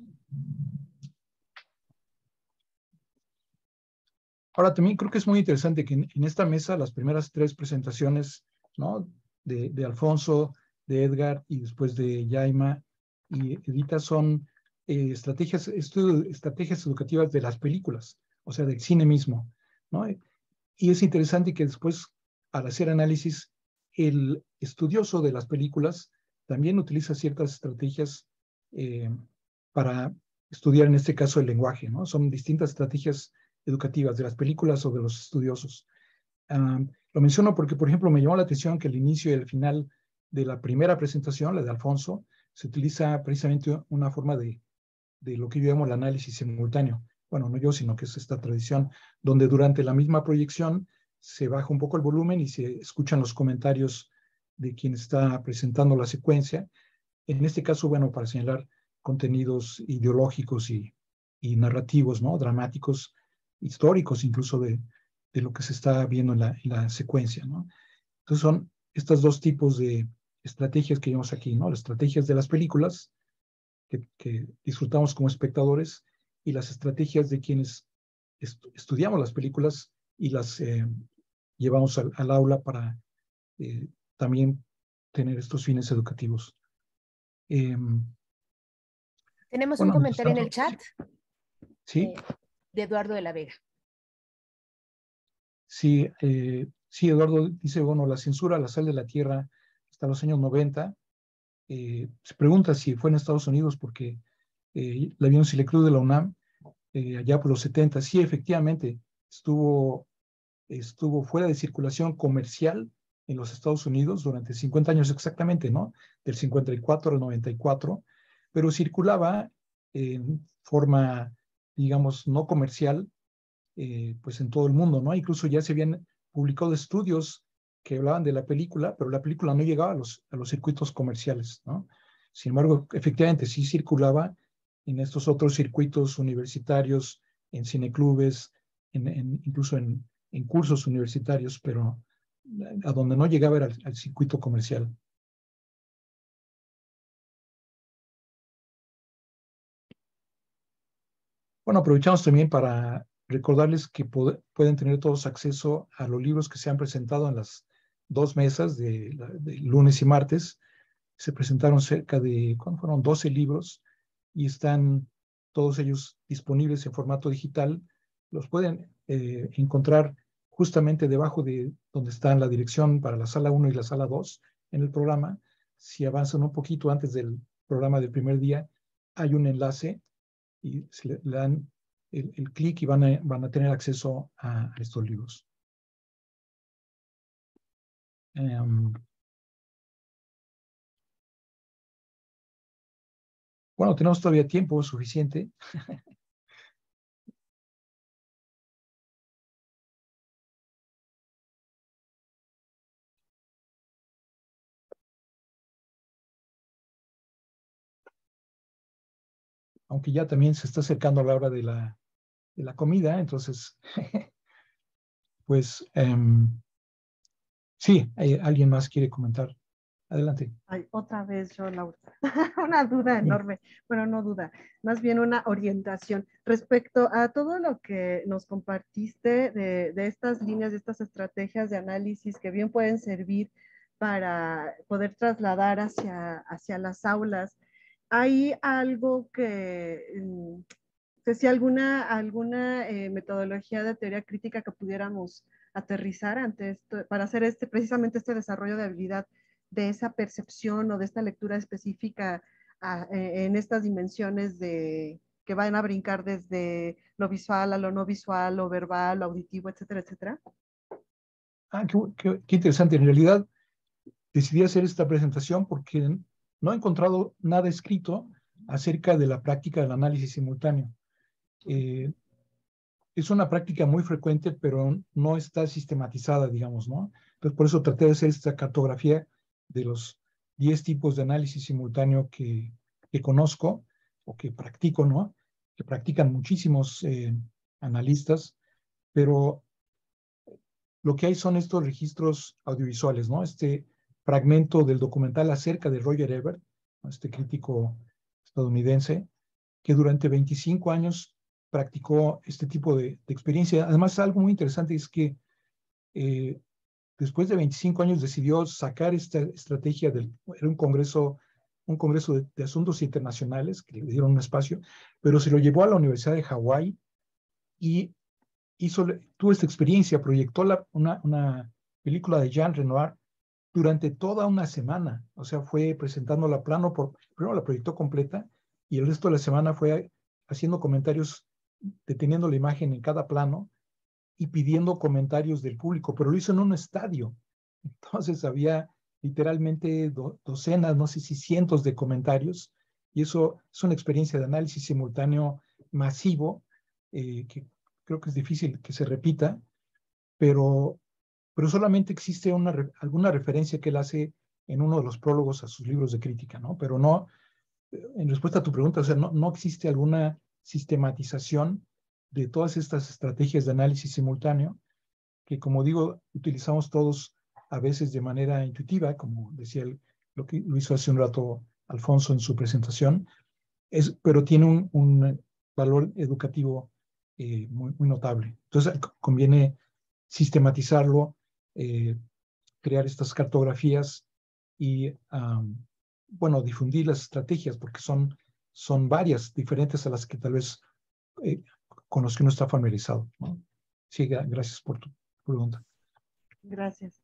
Ahora, también creo que es muy interesante que en, en esta mesa las primeras tres presentaciones, ¿no? de, de Alfonso, de Edgar y después de Yaima y Edita son eh, estrategias, estudio, estrategias educativas de las películas, o sea, del cine mismo, ¿no? Y es interesante que después, al hacer análisis, el estudioso de las películas también utiliza ciertas estrategias eh, para estudiar, en este caso, el lenguaje, ¿no? Son distintas estrategias educativas de las películas o de los estudiosos. Um, lo menciono porque, por ejemplo, me llamó la atención que el inicio y el final de la primera presentación, la de Alfonso, se utiliza precisamente una forma de, de lo que yo llamo el análisis simultáneo. Bueno, no yo, sino que es esta tradición donde durante la misma proyección se baja un poco el volumen y se escuchan los comentarios de quien está presentando la secuencia. En este caso, bueno, para señalar contenidos ideológicos y, y narrativos, ¿no? Dramáticos, históricos incluso de, de lo que se está viendo en la, en la secuencia, ¿no? Entonces son estos dos tipos de estrategias que vemos aquí, ¿no? Las estrategias de las películas que, que disfrutamos como espectadores y las estrategias de quienes est estudiamos las películas y las eh, llevamos al, al, aula para eh, también tener estos fines educativos. Eh, Tenemos bueno, un comentario en el chat. Sí. Eh, de Eduardo de la Vega. Sí, eh, sí, Eduardo dice, bueno, la censura, la sal de la tierra hasta los años noventa. Eh, se pregunta si fue en Estados Unidos porque eh, la vieron Cileclub de la UNAM eh, allá por los setenta. Sí, efectivamente, estuvo, estuvo fuera de circulación comercial en los Estados Unidos durante cincuenta años exactamente, ¿no? Del cincuenta y cuatro al noventa y cuatro, pero circulaba en forma, digamos, no comercial, eh, pues en todo el mundo, ¿no? Incluso ya se habían publicado estudios que hablaban de la película, pero la película no llegaba a los, a los circuitos comerciales, ¿no? Sin embargo, efectivamente sí circulaba en estos otros circuitos universitarios, en cineclubes, en, en, incluso en, en cursos universitarios, pero a donde no llegaba era al, al circuito comercial. Bueno, aprovechamos también para recordarles que pueden tener todos acceso a los libros que se han presentado en las dos mesas de, de lunes y martes. Se presentaron cerca de, ¿cuánto fueron? doce libros y están todos ellos disponibles en formato digital. Los pueden eh, encontrar justamente debajo de donde está la dirección para la sala uno y la sala dos en el programa. Si avanzan un poquito antes del programa del primer día, hay un enlace y se le, le dan el, el clic y van a, van a tener acceso a, a estos libros. Um, bueno, tenemos todavía tiempo suficiente. aunque ya también se está acercando a la hora de la, de la comida, entonces, pues, um, sí, hay, ¿alguien más quiere comentar? Adelante. Ay, otra vez yo, Laura. Una duda enorme. Bueno, no duda, más bien una orientación respecto a todo lo que nos compartiste de, de estas líneas, de estas estrategias de análisis que bien pueden servir para poder trasladar hacia, hacia las aulas. ¿Hay algo que, que si alguna, alguna eh, metodología de teoría crítica que pudiéramos aterrizar ante esto, para hacer este, precisamente este desarrollo de habilidad de esa percepción o de esta lectura específica a, en estas dimensiones de, que van a brincar desde lo visual a lo no visual, lo verbal, lo auditivo, etcétera, etcétera? Ah, qué, qué, qué interesante. En realidad decidí hacer esta presentación porque no he encontrado nada escrito acerca de la práctica del análisis simultáneo. Eh, es una práctica muy frecuente, pero no está sistematizada, digamos, ¿no? Entonces, por eso traté de hacer esta cartografía de los diez tipos de análisis simultáneo que, que conozco o que practico, ¿no? Que practican muchísimos eh, analistas, pero lo que hay son estos registros audiovisuales, ¿no? Este fragmento del documental acerca de Roger Ebert, este crítico estadounidense, que durante veinticinco años practicó este tipo de, de experiencia. Además, algo muy interesante es que eh, después de veinticinco años decidió sacar esta estrategia del, era un congreso, un congreso de, de asuntos internacionales, que le dieron un espacio, pero se lo llevó a la Universidad de Hawái y hizo, tuvo esta experiencia, proyectó la, una, una película de Jean Renoir durante toda una semana. O sea, fue presentándola plano por, primero la proyectó completa y el resto de la semana fue haciendo comentarios, deteniendo la imagen en cada plano y pidiendo comentarios del público, pero lo hizo en un estadio. Entonces había literalmente do, docenas, no sé si cientos de comentarios, y eso es una experiencia de análisis simultáneo masivo, eh, que creo que es difícil que se repita, pero, pero solamente existe una, alguna referencia que él hace en uno de los prólogos a sus libros de crítica, ¿no? Pero no, en respuesta a tu pregunta, o sea, no, no existe alguna sistematización de todas estas estrategias de análisis simultáneo, que como digo, utilizamos todos a veces de manera intuitiva, como decía él, lo que lo hizo hace un rato Alfonso en su presentación, es, pero tiene un, un valor educativo eh, muy, muy notable. Entonces conviene sistematizarlo, eh, crear estas cartografías y, um, bueno, difundir las estrategias, porque son, son varias, diferentes a las que tal vez eh, con los que uno está familiarizado, ¿no? Sí, gracias por tu pregunta. Gracias.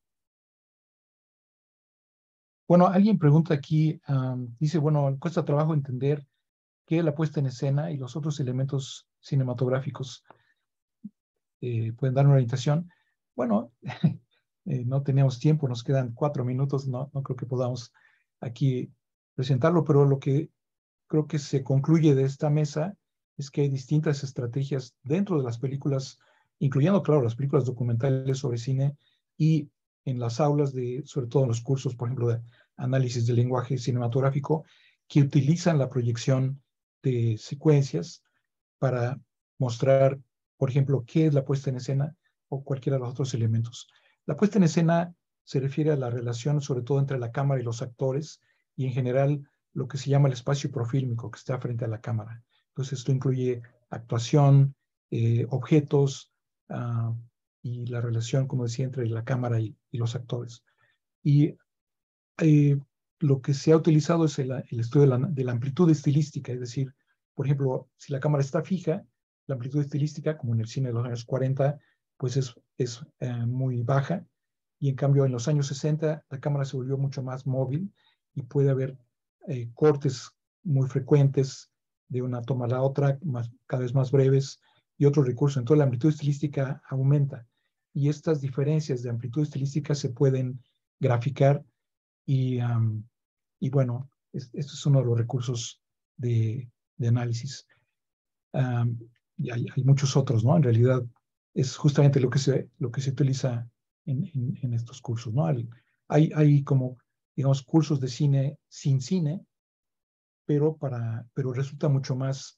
Bueno, alguien pregunta aquí, um, dice, bueno, cuesta trabajo entender qué es la puesta en escena y los otros elementos cinematográficos. Eh, ¿Pueden dar una orientación? Bueno, eh, no tenemos tiempo, nos quedan cuatro minutos, no, no creo que podamos aquí presentarlo, pero lo que creo que se concluye de esta mesa es que hay distintas estrategias dentro de las películas, incluyendo, claro, las películas documentales sobre cine y en las aulas, de, sobre todo en los cursos, por ejemplo, de análisis del lenguaje cinematográfico, que utilizan la proyección de secuencias para mostrar, por ejemplo, qué es la puesta en escena o cualquiera de los otros elementos. La puesta en escena se refiere a la relación, sobre todo entre la cámara y los actores, y en general lo que se llama el espacio profílmico que está frente a la cámara. Entonces, esto incluye actuación, eh, objetos uh, y la relación, como decía, entre la cámara y, y los actores. Y eh, lo que se ha utilizado es el, el estudio de la, de la amplitud estilística, es decir, por ejemplo, si la cámara está fija, la amplitud estilística, como en el cine de los años cuarenta, pues es, es eh, muy baja, y en cambio en los años sesenta la cámara se volvió mucho más móvil y puede haber eh, cortes muy frecuentes de una toma a la otra, más, cada vez más breves, y otros recursos. Entonces la amplitud estilística aumenta, y estas diferencias de amplitud estilística se pueden graficar, y, um, y bueno, es, este es uno de los recursos de, de análisis. Um, y hay, hay muchos otros, ¿no? En realidad es justamente lo que se, lo que se utiliza en, en, en estos cursos, ¿no? Hay, hay como, digamos, cursos de cine sin cine, pero, para, pero resulta mucho más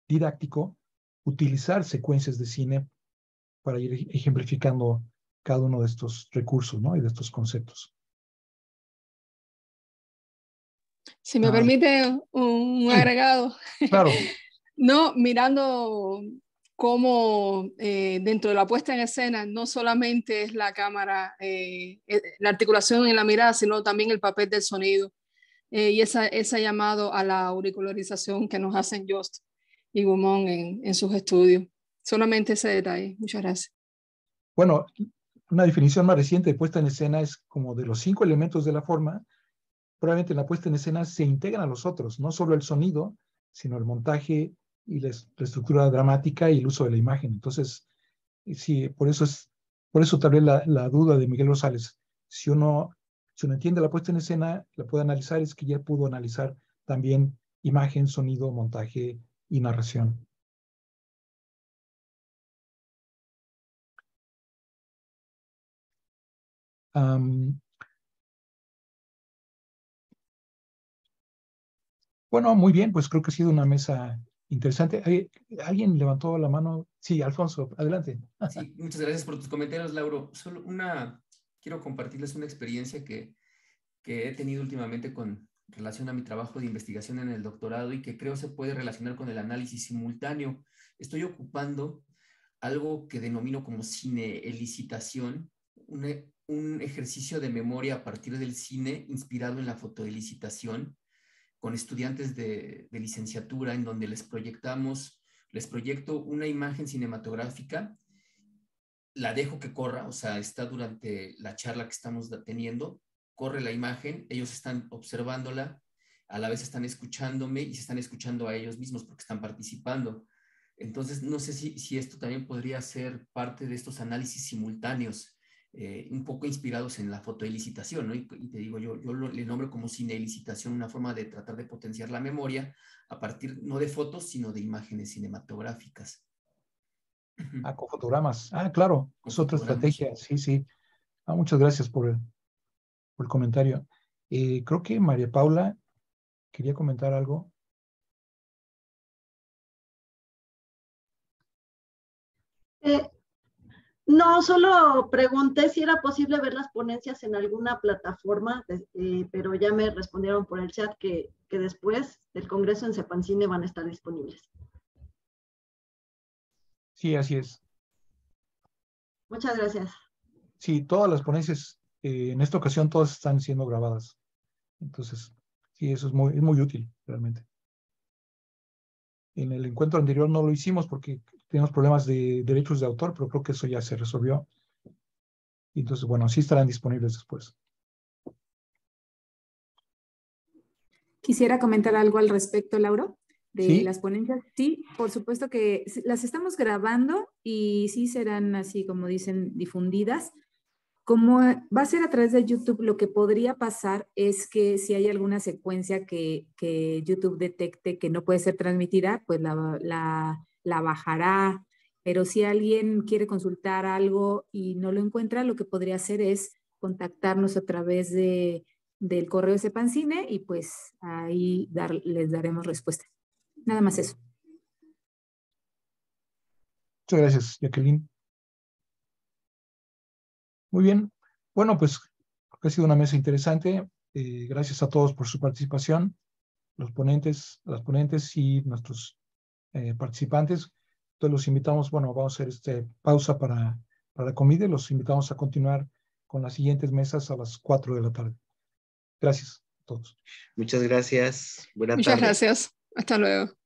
didáctico utilizar secuencias de cine para ir ejemplificando cada uno de estos recursos, ¿no? Y de estos conceptos. Si me ah, permite un, un agregado. Claro. No, mirando cómo eh, dentro de la puesta en escena no solamente es la cámara, eh, la articulación en la mirada, sino también el papel del sonido eh, y esa, ese llamado a la auricularización que nos hacen Jost y Gumón en, en sus estudios. Solamente ese detalle. Muchas gracias. Bueno, una definición más reciente de puesta en escena es como de los cinco elementos de la forma, probablemente en la puesta en escena se integran a los otros, no solo el sonido, sino el montaje y la, la estructura dramática y el uso de la imagen. Entonces, sí, por eso es, por eso tal vez la, la duda de Miguel Rosales. Si uno, si uno entiende la puesta en escena, la puede analizar, es que ya pudo analizar también imagen, sonido, montaje y narración. Um, bueno, muy bien, pues creo que ha sido una mesa interesante. ¿Alguien levantó la mano? Sí, Alfonso, adelante. Sí, muchas gracias por tus comentarios, Lauro. Solo una, quiero compartirles una experiencia que, que he tenido últimamente con relación a mi trabajo de investigación en el doctorado y que creo se puede relacionar con el análisis simultáneo. Estoy ocupando algo que denomino como cineelicitación, un, un ejercicio de memoria a partir del cine inspirado en la fotoelicitación, con estudiantes de, de licenciatura en donde les proyectamos, les proyecto una imagen cinematográfica, la dejo que corra, o sea, está durante la charla que estamos teniendo, corre la imagen, ellos están observándola, a la vez están escuchándome y se están escuchando a ellos mismos porque están participando. Entonces, no sé si, si esto también podría ser parte de estos análisis simultáneos, Eh, un poco inspirados en la fotoelicitación, ¿no? Y, y te digo, yo, yo lo, le nombro como cineelicitación, una forma de tratar de potenciar la memoria a partir no de fotos, sino de imágenes cinematográficas. Ah, con fotogramas. Ah, claro, con es otra estrategia, sí, sí. Ah, muchas gracias por el, por el comentario. Eh, creo que María Paula quería comentar algo. Eh, No, solo pregunté si era posible ver las ponencias en alguna plataforma, eh, pero ya me respondieron por el chat que, que después del Congreso en Sepancine van a estar disponibles. Sí, así es. Muchas gracias. Sí, todas las ponencias, eh, en esta ocasión todas están siendo grabadas. Entonces, sí, eso es muy, es muy útil, realmente. En el encuentro anterior no lo hicimos porque tenemos problemas de derechos de autor, pero creo que eso ya se resolvió. Y entonces, bueno, sí estarán disponibles después. Quisiera comentar algo al respecto, Lauro, de ¿Sí? las ponencias. Sí, por supuesto que las estamos grabando y sí serán así, como dicen, difundidas. Como va a ser a través de YouTube, lo que podría pasar es que si hay alguna secuencia que, que YouTube detecte que no puede ser transmitida, pues la, la, la bajará. Pero si alguien quiere consultar algo y no lo encuentra, lo que podría hacer es contactarnos a través de, del correo de Sepancine y pues ahí dar, les daremos respuesta. Nada más eso. Muchas gracias, Jacqueline. Muy bien. Bueno, pues ha sido una mesa interesante. Eh, gracias a todos por su participación, los ponentes, las ponentes y nuestros eh, participantes. Entonces los invitamos, bueno, vamos a hacer este pausa para, para la comida y los invitamos a continuar con las siguientes mesas a las cuatro de la tarde. Gracias a todos. Muchas gracias. Buenas Muchas tardes. gracias. Hasta luego.